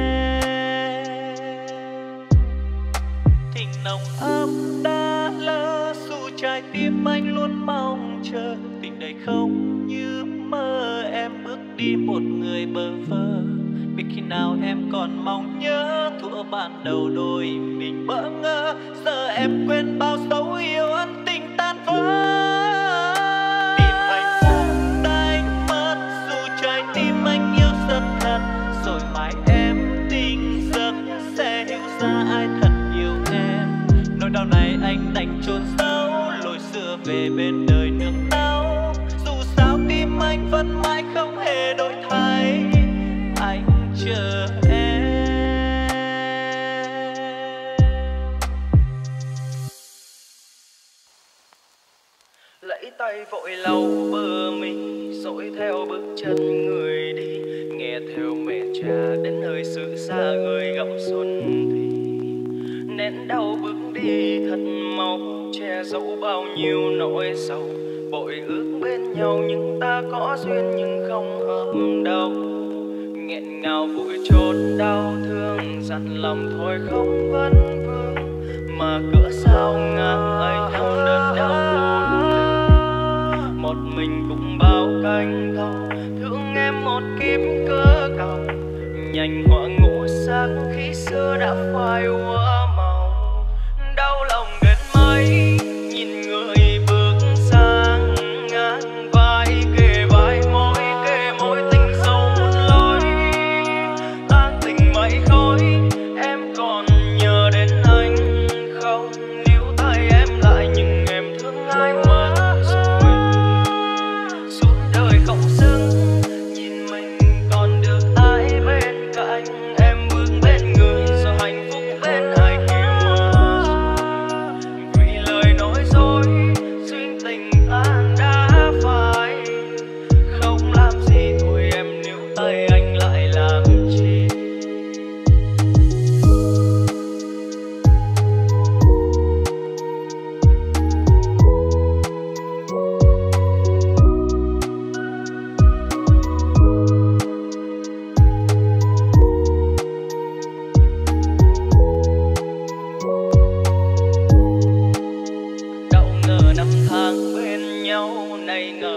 Tình nồng ấm đã lỡ dù trái tim anh luôn mong chờ. Tình đời không như mơ, em bước đi một người bơ vơ. Biết khi nào em còn mong nhớ thuở ban đầu đôi mình bỡ ngỡ. Giờ em quên bao dấu yêu ân tình tan vỡ. Tìm hạnh phúc đánh mất dù trái tim anh yêu rất thật. Rồi mai em tỉnh giấc sẽ hiểu ra ai thật yêu em. Nỗi đau này anh đành chôn giấu, lối xưa về bên đời nương náu. Dù sao tim anh vẫn mãi không hề đổi thay, anh chờ em. Lấy tay vội lau bờ mi, dõi theo bước chân người đi. Nghe theo mẹ cha đến nơi xứ xa người gặm xuân thì nén đau bước đi thật mau, che giấu bao nhiêu nỗi sầu. Bội ước bên nhau nhưng ta có duyên nhưng không hợp đâu. Nghẹn ngào vội chốt đau thương, dặn lòng thôi không vấn vương. Mà cỡ sao ngang ấy nằm đơn đau buồn lưng. Một mình cũng bao cánh thâu, thương em một kiếp cớ cầu. Nhanh họa ngũ sắc khi xưa đã phai úa màu. Đau lòng đến mấy nhìn người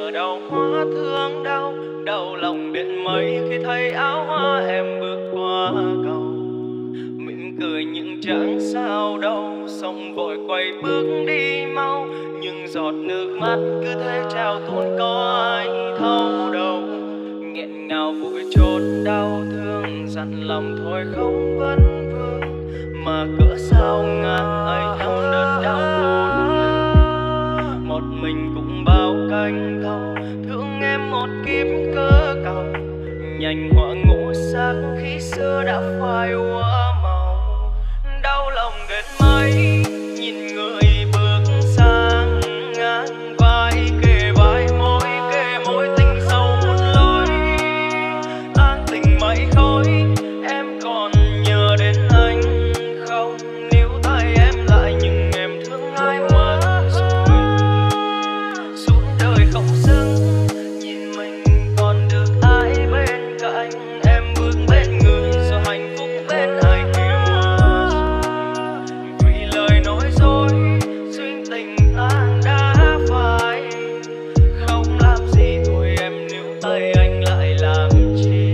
ở đâu hoa thương đau, đau lòng đến mấy khi thấy áo hoa em bước qua cầu. Mỉm cười nhưng chẳng sao đâu, xong vội quay bước đi mau, nhưng giọt nước mắt cứ thế trao tuôn có ai thấu đâu. Nghẹn ngào vội chốt đau thương, dặn lòng thôi không vấn vương, mà cỡ sao ngang ấy đau đớn đau khôn lường. Một mình cũng bao cánh thâu, thương em một kiếp cớ cầu, nhanh hoa ngũ sắc khi xưa đã phai úa màu. Đau lòng đến mấy nhìn người bước sang ngang vai kề vai môi kề môi tình sâu một lối. Áng tình mây khói em còn nhớ đến anh không? Níu tay em lại nhưng em thương ai mất rồi. Suốt đời không xứng nhìn mình còn được ai bên cạnh, em bước bên người rồi hạnh phúc bên ai kia mất rồi. Vì lời nói dối duyên tình tan đã phai, không làm gì thôi em níu tay anh lại làm chi.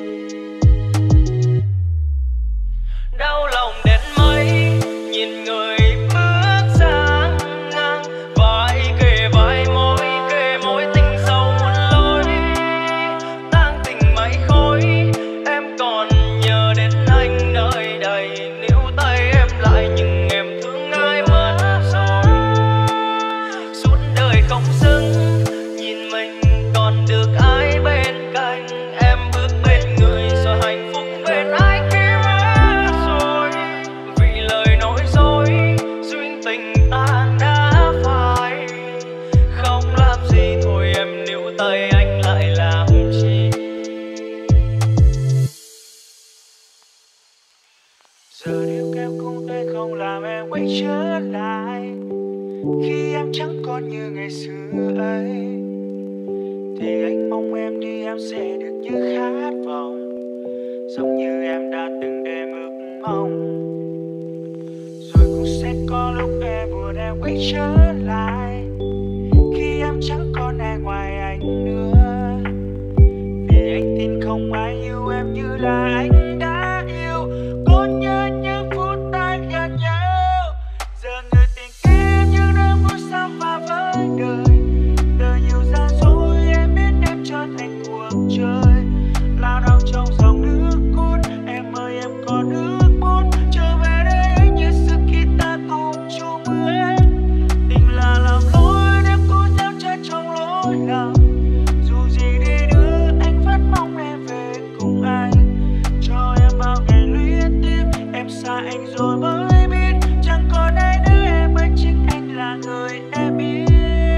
Đau lòng đến mấy nhìn người bước sang ngang vai kề vai môi kề môi tình sâu một lối. Tang tình mây khói em còn nhớ đến anh nơi đây, níu tay em lại nhưng em thương ai mất rồi. Suốt đời không xứng nhìn mình còn được ai bên cạnh, em bước bên người rồi hạnh phúc bên ai kia mất rồi. Vì lời nói dối duyên tình tan đã phai, không làm gì thôi em níu tay anh lại làm chi. Giờ điều kéo cung tay không làm em quay trở lại, khi em chẳng còn như ngày xưa ấy, thì anh mong em đi em sẽ được như khát vọng, giống như em đã từng đêm ước mong. Rồi cũng sẽ có lúc em buồn em quay trở lại, khi em chẳng còn ai ngoài anh nữa, vì anh tin không ai yêu em như là anh đã yêu. Còn nhớ những phút ta gần nhau, giờ người tình kia như đêm ngôi sao và với đời. Đời nhiều gian dối em biết em trở thành cuộc chơi, lao đao trong dòng nước cuốn. Em ơi em có nước muốn trở về đây như xưa khi ta cùng chung bước. Tình là làm lối nếu cố gieo chân trong lối lầm, dù gì đi nữa anh vẫn mong em về cùng anh. Cho em bao ngày luyến tiếc em xa anh rồi mới biết, chẳng còn ai nữa em ơi chính anh là người em yêu.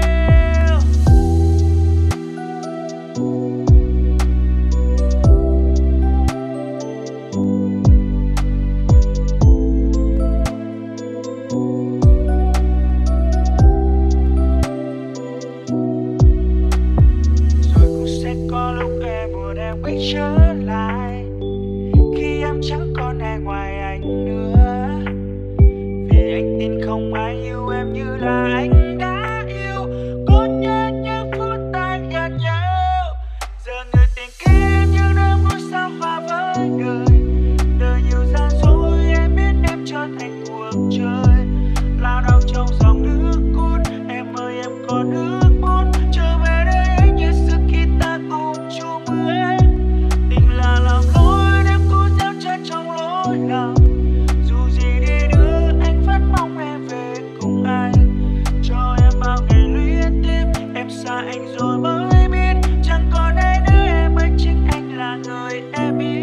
Rồi cũng sẽ có lúc em buồn em quay trở lại, khi em chẳng còn ai ngoài anh nữa, vì anh tin không ai yêu em như là anh đã yêu. Còn nhớ những phút ta gần nhau, giờ người tình kia như đêm ngôi sao và với đời. Đời nhiều gian dối em biết em trở thành cuộc chơi, lao đao trong dòng nước cuốn. Em ơi em có nước muốn trở về đây như xưa khi ta cùng chung bước. Tình là làm lối nếu cố gieo chân trong lối lầm, dù gì đi nữa anh vẫn mong em về cùng anh. Cho em bao ngày luyến tiếc em xa anh rồi mới biết, chẳng còn ai nữa em ơi chính anh là người em yêu.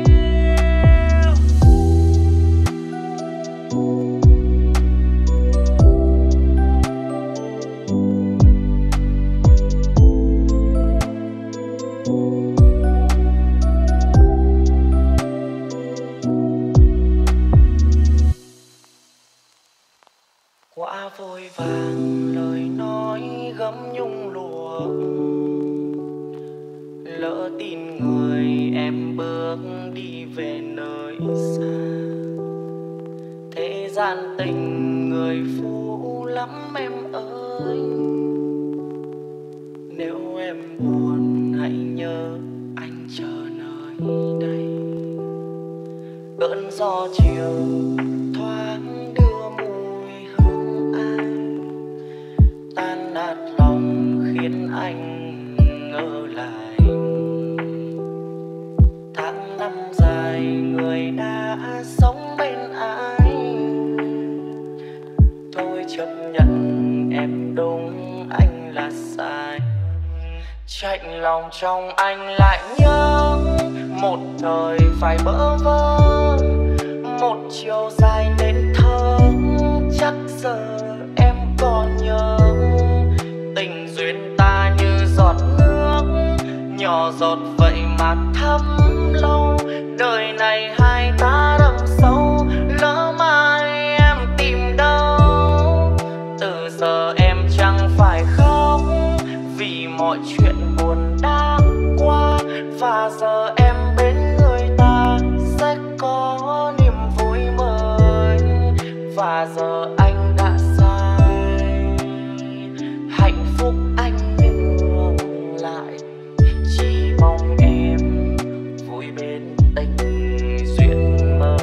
Quá vội vàng lời nói gấm nhung lụa, lỡ tin người em bước đi về nơi xa. Thế gian tình người phũ lắm em ơi, nếu em em buồn hãy nhớ anh chờ nơi đây. Cơn gió chiều thoáng đưa mùi hương ai, tan nát lòng khiến anh ngỡ lại. Tháng năm dài người đã sống bên anh, thôi chấp nhận em đúng anh là sai. Chạnh lòng trong anh lại nhớ một thời phải bỡ vơ, một chiều dài nên thơ. Chắc giờ em còn nhớ tình duyên ta như giọt nước, nhỏ giọt vậy mà thấm lâu. Đời này hai ta đậm sâu, lỡ mai em tìm đâu. Từ giờ em chẳng phải khóc vì mọi chuyện buồn đã qua, và giờ em bên người ta sẽ có niềm vui mới. Và giờ anh đã sai, hạnh phúc anh nhường lại, chỉ mong em vui bên tình duyên mới.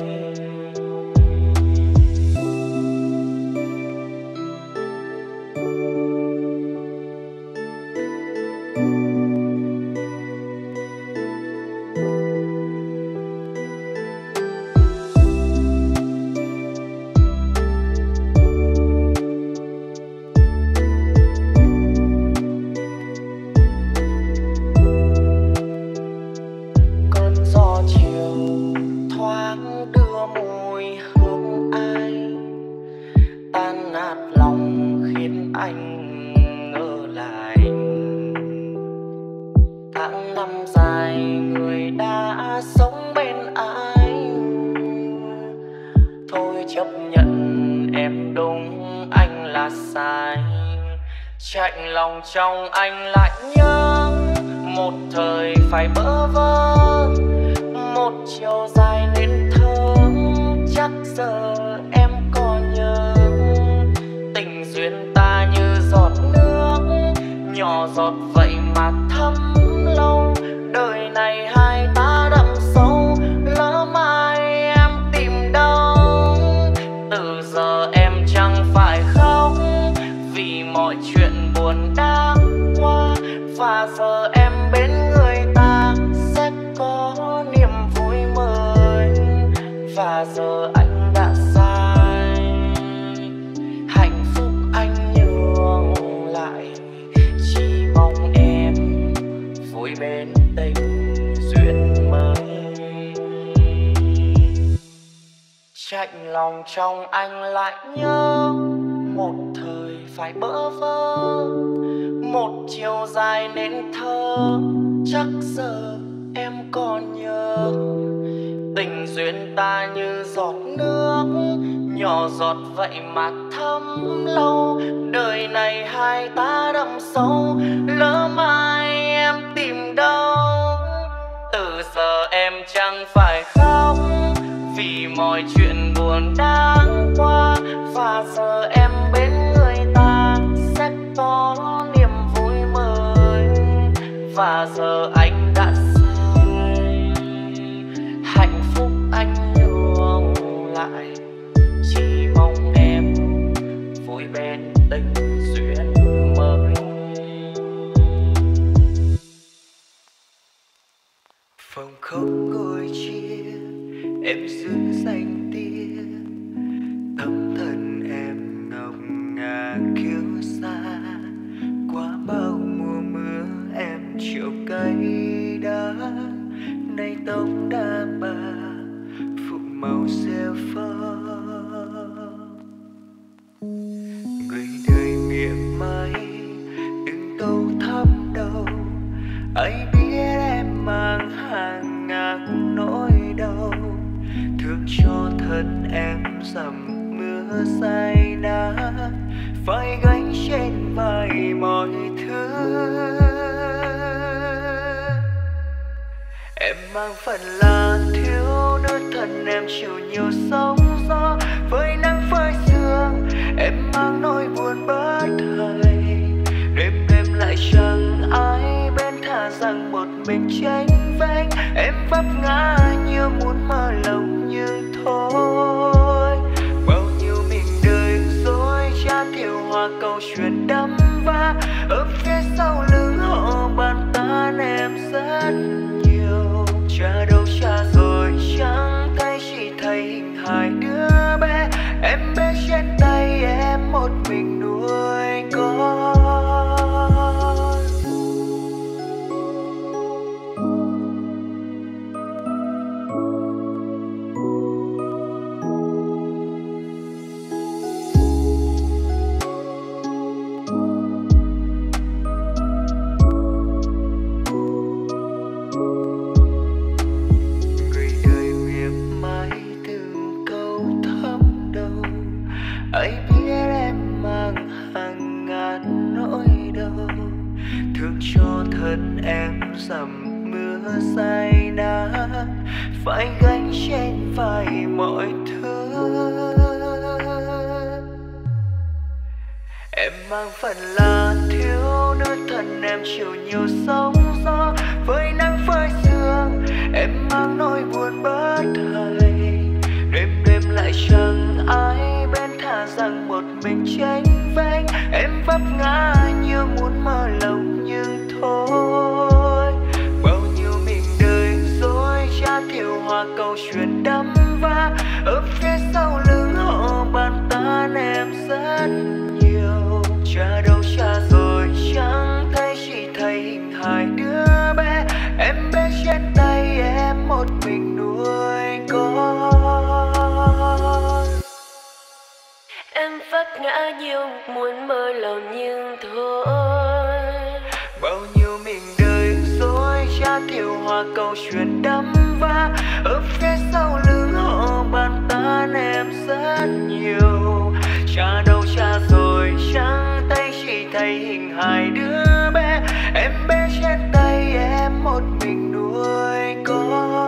Chạnh lòng trong anh lại nhớ một thời phải bỡ vơ, một chiều dài nên thơ. Chắc giờ em còn nhớ tình duyên ta như giọt nước, nhỏ giọt vậy mà thấm lâu. Đời này hai ta đậm sâu, lỡ mai em tìm đâu. Từ giờ em chẳng phải khóc vì mọi chuyện buồn đã qua, và giờ em bên người ta sẽ có niềm vui mới. Và giờ anh đã sai, hạnh phúc anh nhường lại, chỉ mong em vui bên tình duyên mới. Chạnh lòng trong anh lại nhớ một thời phải bỡ vơ, một chiều dài nên thơ. Chắc giờ em còn nhớ tình duyên ta như giọt nước, nhỏ giọt vậy mà thấm lâu. Đời này hai ta đậm sâu, lỡ mai em tìm đâu. Từ giờ em chẳng phải khóc vì mọi chuyện buồn đã qua, và giờ em bên người ta sẽ có niềm vui mới. Và giờ anh đã sai, hạnh phúc anh nhường lại, chỉ mong em vui bên tình duyên mới. Phòng không ngồi chia em giữ danh tia, thâm thân em ngọc ngà kiêu xa. Qua bao mùa mưa em chịu cây đá, nay tóc đã bà phụ màu rêu phơ. Người đời miệng mai đừng câu thăm đâu, ai biết em mang hàng ngàn nỗi đau. Thương cho thân em dầm mưa say đá, phải gánh trên vai mọi thứ. Em mang phần là thiếu đứa thân em chịu nhiều sóng gió, với nắng phơi sương em mang nỗi buồn bất thời. Đêm đêm lại chẳng ai bên mình tranh vênh. Em vấp ngã như muốn mở lòng nhưng thôi. Bao nhiêu mình đời dối cha thiểu hoa câu chuyện đắm va. Ở phía sau lưng họ bàn tán em rất nhiều. Cha đâu cha rồi chẳng thấy, chỉ thấy hình hài đứa bé. Em bé trên tay em một mình nuôi con. Ai biết em mang hàng ngàn nỗi đau, thương cho thân em dầm mưa say nắng, phải gánh trên vai mọi thứ. Em mang phần là thiếu nữ thân em chịu nhiều sóng gió, với nắng với sương em mang nỗi buồn bất thời. Đêm đêm lại chẳng ai bên, thà rằng một mình tranh vênh. Em vấp ngã như muốn mở lòng nhưng thôi. Bao nhiêu mình đời dối cha thiểu hoa câu chuyện đắm va. Ở phía sau lưng họ bàn tán em rất nhiều. Cha đâu cha rồi chẳng thấy, chỉ thấy hình hài đứa bé. Em bé trên tay em một mình nuôi con. Em vấp ngã nhiều muốn mở lòng nhưng thôi. Bao nhiêu mình đời dối cha thiểu hoa câu chuyện đắm va. Ở phía sau lưng họ bàn tán em rất nhiều. Cha đâu cha rồi chẳng thấy, chỉ thấy hình hài đứa bé. Em bé trên tay em một mình nuôi con.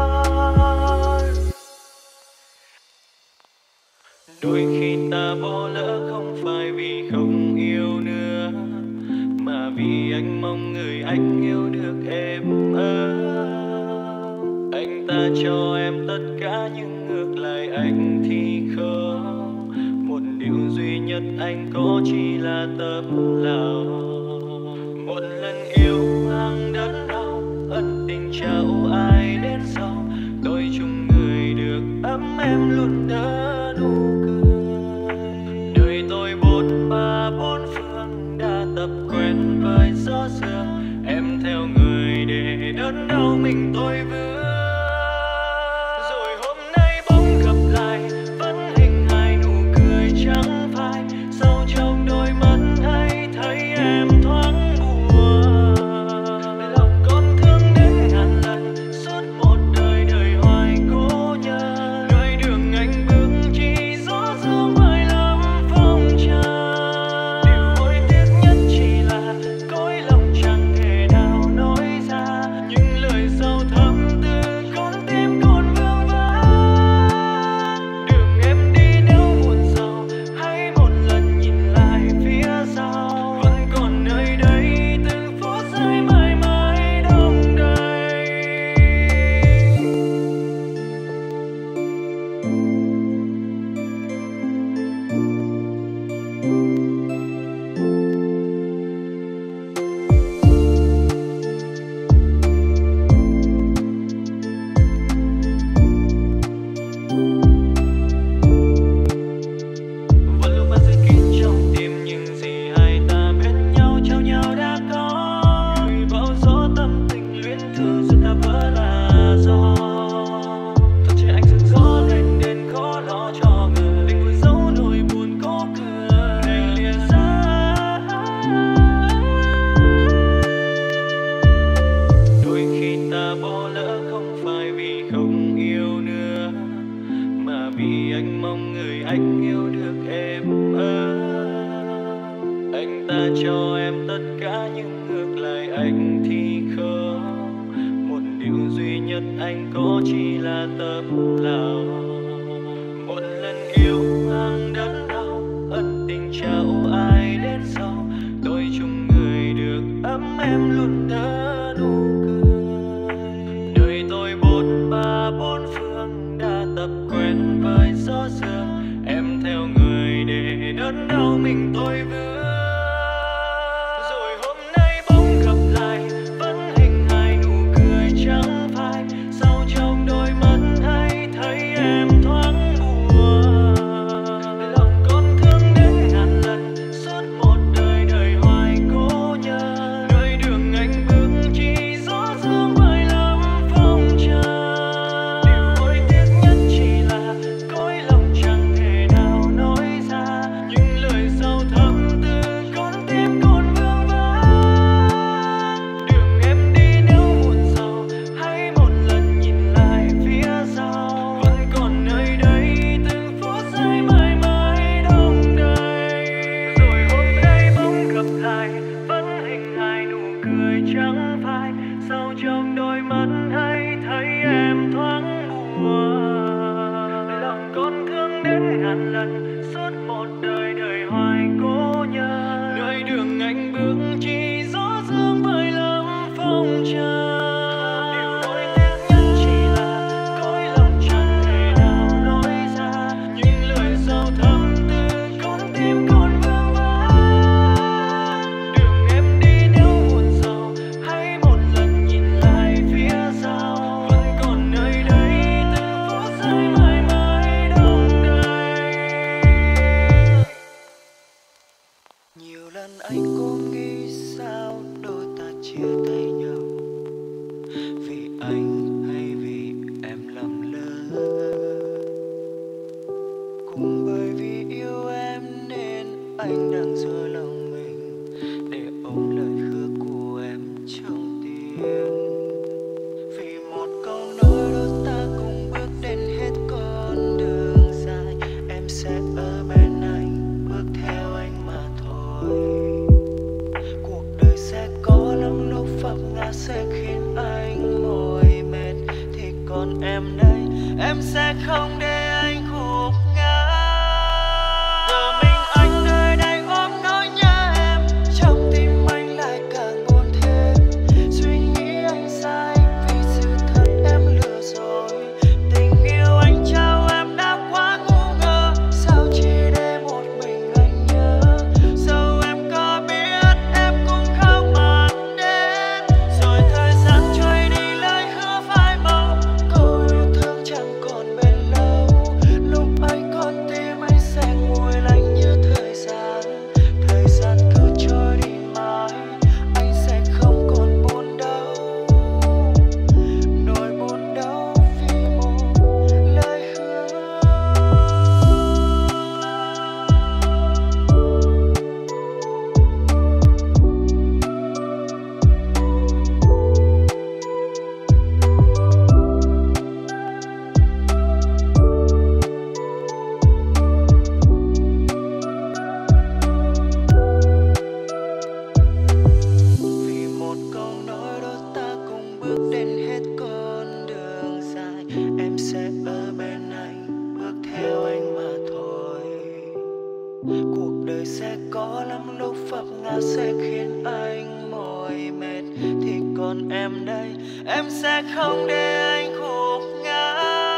Đôi khi ta bỏ lỡ không phải vì không yêu nữa, mà vì anh mong người anh yêu được em ơi. Anh ta cho em tất cả nhưng ngược lại anh thì không. Một điều duy nhất anh có chỉ là tấm lòng. Một lần yêu hàng đớn đau, ân tình trao ai đến sau. Tôi chung người được ấm em luôn đỡ nụ cười. Đời tôi bốn ba bốn phương đã tập quen với gió sương. Em theo người để đớn đau mình tôi vương. Rồi hôm nay bỗng gặp lại vẫn hình hài nụ cười trắng phai. Sâu trong đôi mắt hay thấy em thoáng buồn. Lòng con thương đến ngàn lần suốt một đời đời hoài cố nhớ. Nơi đường anh bước chỉ gió sương mãi lắm phong trần. Điều hối tiếc nhất chỉ là cõi lòng chẳng thể nào nói ra những lời sâu thẳm từ con tim còn vương vấn. Đường em đi nếu buồn sầu hãy một lần nhìn lại phía sau. Vẫn còn nơi đây từng phút giây mãi mãi đông đầy. Và lúc mắt giữ kín trong tim những gì hai ta bên nhau trao nhau đã có. Lùi vào gió tâm tình luyến thương rồi ta vỡ là do. Thật chỉ anh dựng gió lên đến khó lo cho người. Tình vui giấu nỗi buồn có cửa đành lìa xa. Đôi khi ta bỏ lỡ không phải vì không yêu nữa, mà vì anh mong người anh yêu được em ơi. Anh ta cho em tất cả nhưng ngược lại anh thì không. Một điều duy nhất anh có chỉ là tấm lòng. Một lần yêu hàng đớn đau, ân tình trao ai đến sau. Tôi chung người được ấm em luôn đỡ nụ cười. sẽ có lắm lúc vấp ngã sẽ khiến anh mỏi mệt, thì còn em đây, em sẽ không để anh gục ngã. Giờ mình anh nơi đây ôm nỗi nhớ em, trong tim anh lại càng buồn thêm. Suy nghĩ anh sai vì sự thật em lừa rồi, tình yêu anh trao em đã quá ngu ngơ, sao chỉ để một mình anh nhớ. Dẫu em có biết em cũng không mang đến, rồi thời gian trôi đi lời hứa phai màu, câu yêu thương chẳng còn bền lâu. Lúc ấy con tim anh sẽ nguội lạnh như thời gian, thời gian cứ trôi đi mãi, anh sẽ không còn buồn đau, nỗi buồn đau vì một lời hứa. Vì một câu nói đó ta cùng bước đến hết con đường dài, em sẽ ở bên anh, bước theo anh mà thôi. Cuộc đời sẽ có lắm lúc vấp ngã sẽ khiến anh mỏi mệt, thì còn em đây, em sẽ không để anh gục ngã.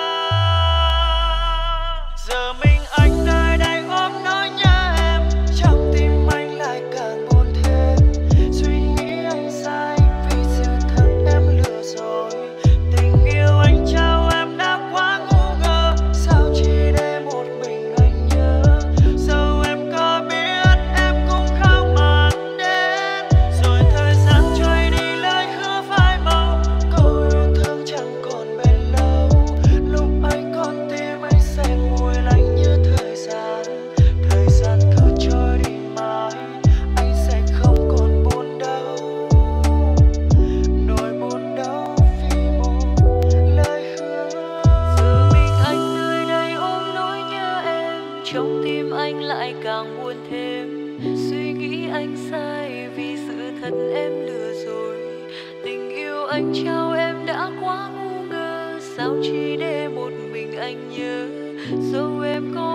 Giờ mình anh nơi đây ôm nỗi nhớ em, trong tim anh lại càng buồn thêm. Suy nghĩ anh sai vì sự thật em lừa rồi, tình yêu anh trao em đã quá ngu ngơ, sao chỉ để một mình anh nhớ. Dẫu em có biết em cũng không mang đến, rồi thời gian trôi đi lời hứa phai màu, câu yêu thương chẳng còn bền lâu. Lúc ấy con tim anh sẽ nguội lạnh như thời gian, thời gian cứ trôi đi mãi, anh sẽ không còn buồn đau, nỗi buồn đau vì một lời hứa. Giờ mình anh nơi đây ôm nỗi nhớ em, trong tim anh lại càng buồn thêm. Suy nghĩ anh sai vì sự thật em lừa rồi, tình yêu anh trao em đã quá ngu ngơ, sao chỉ để một mình anh nhớ. Dẫu em có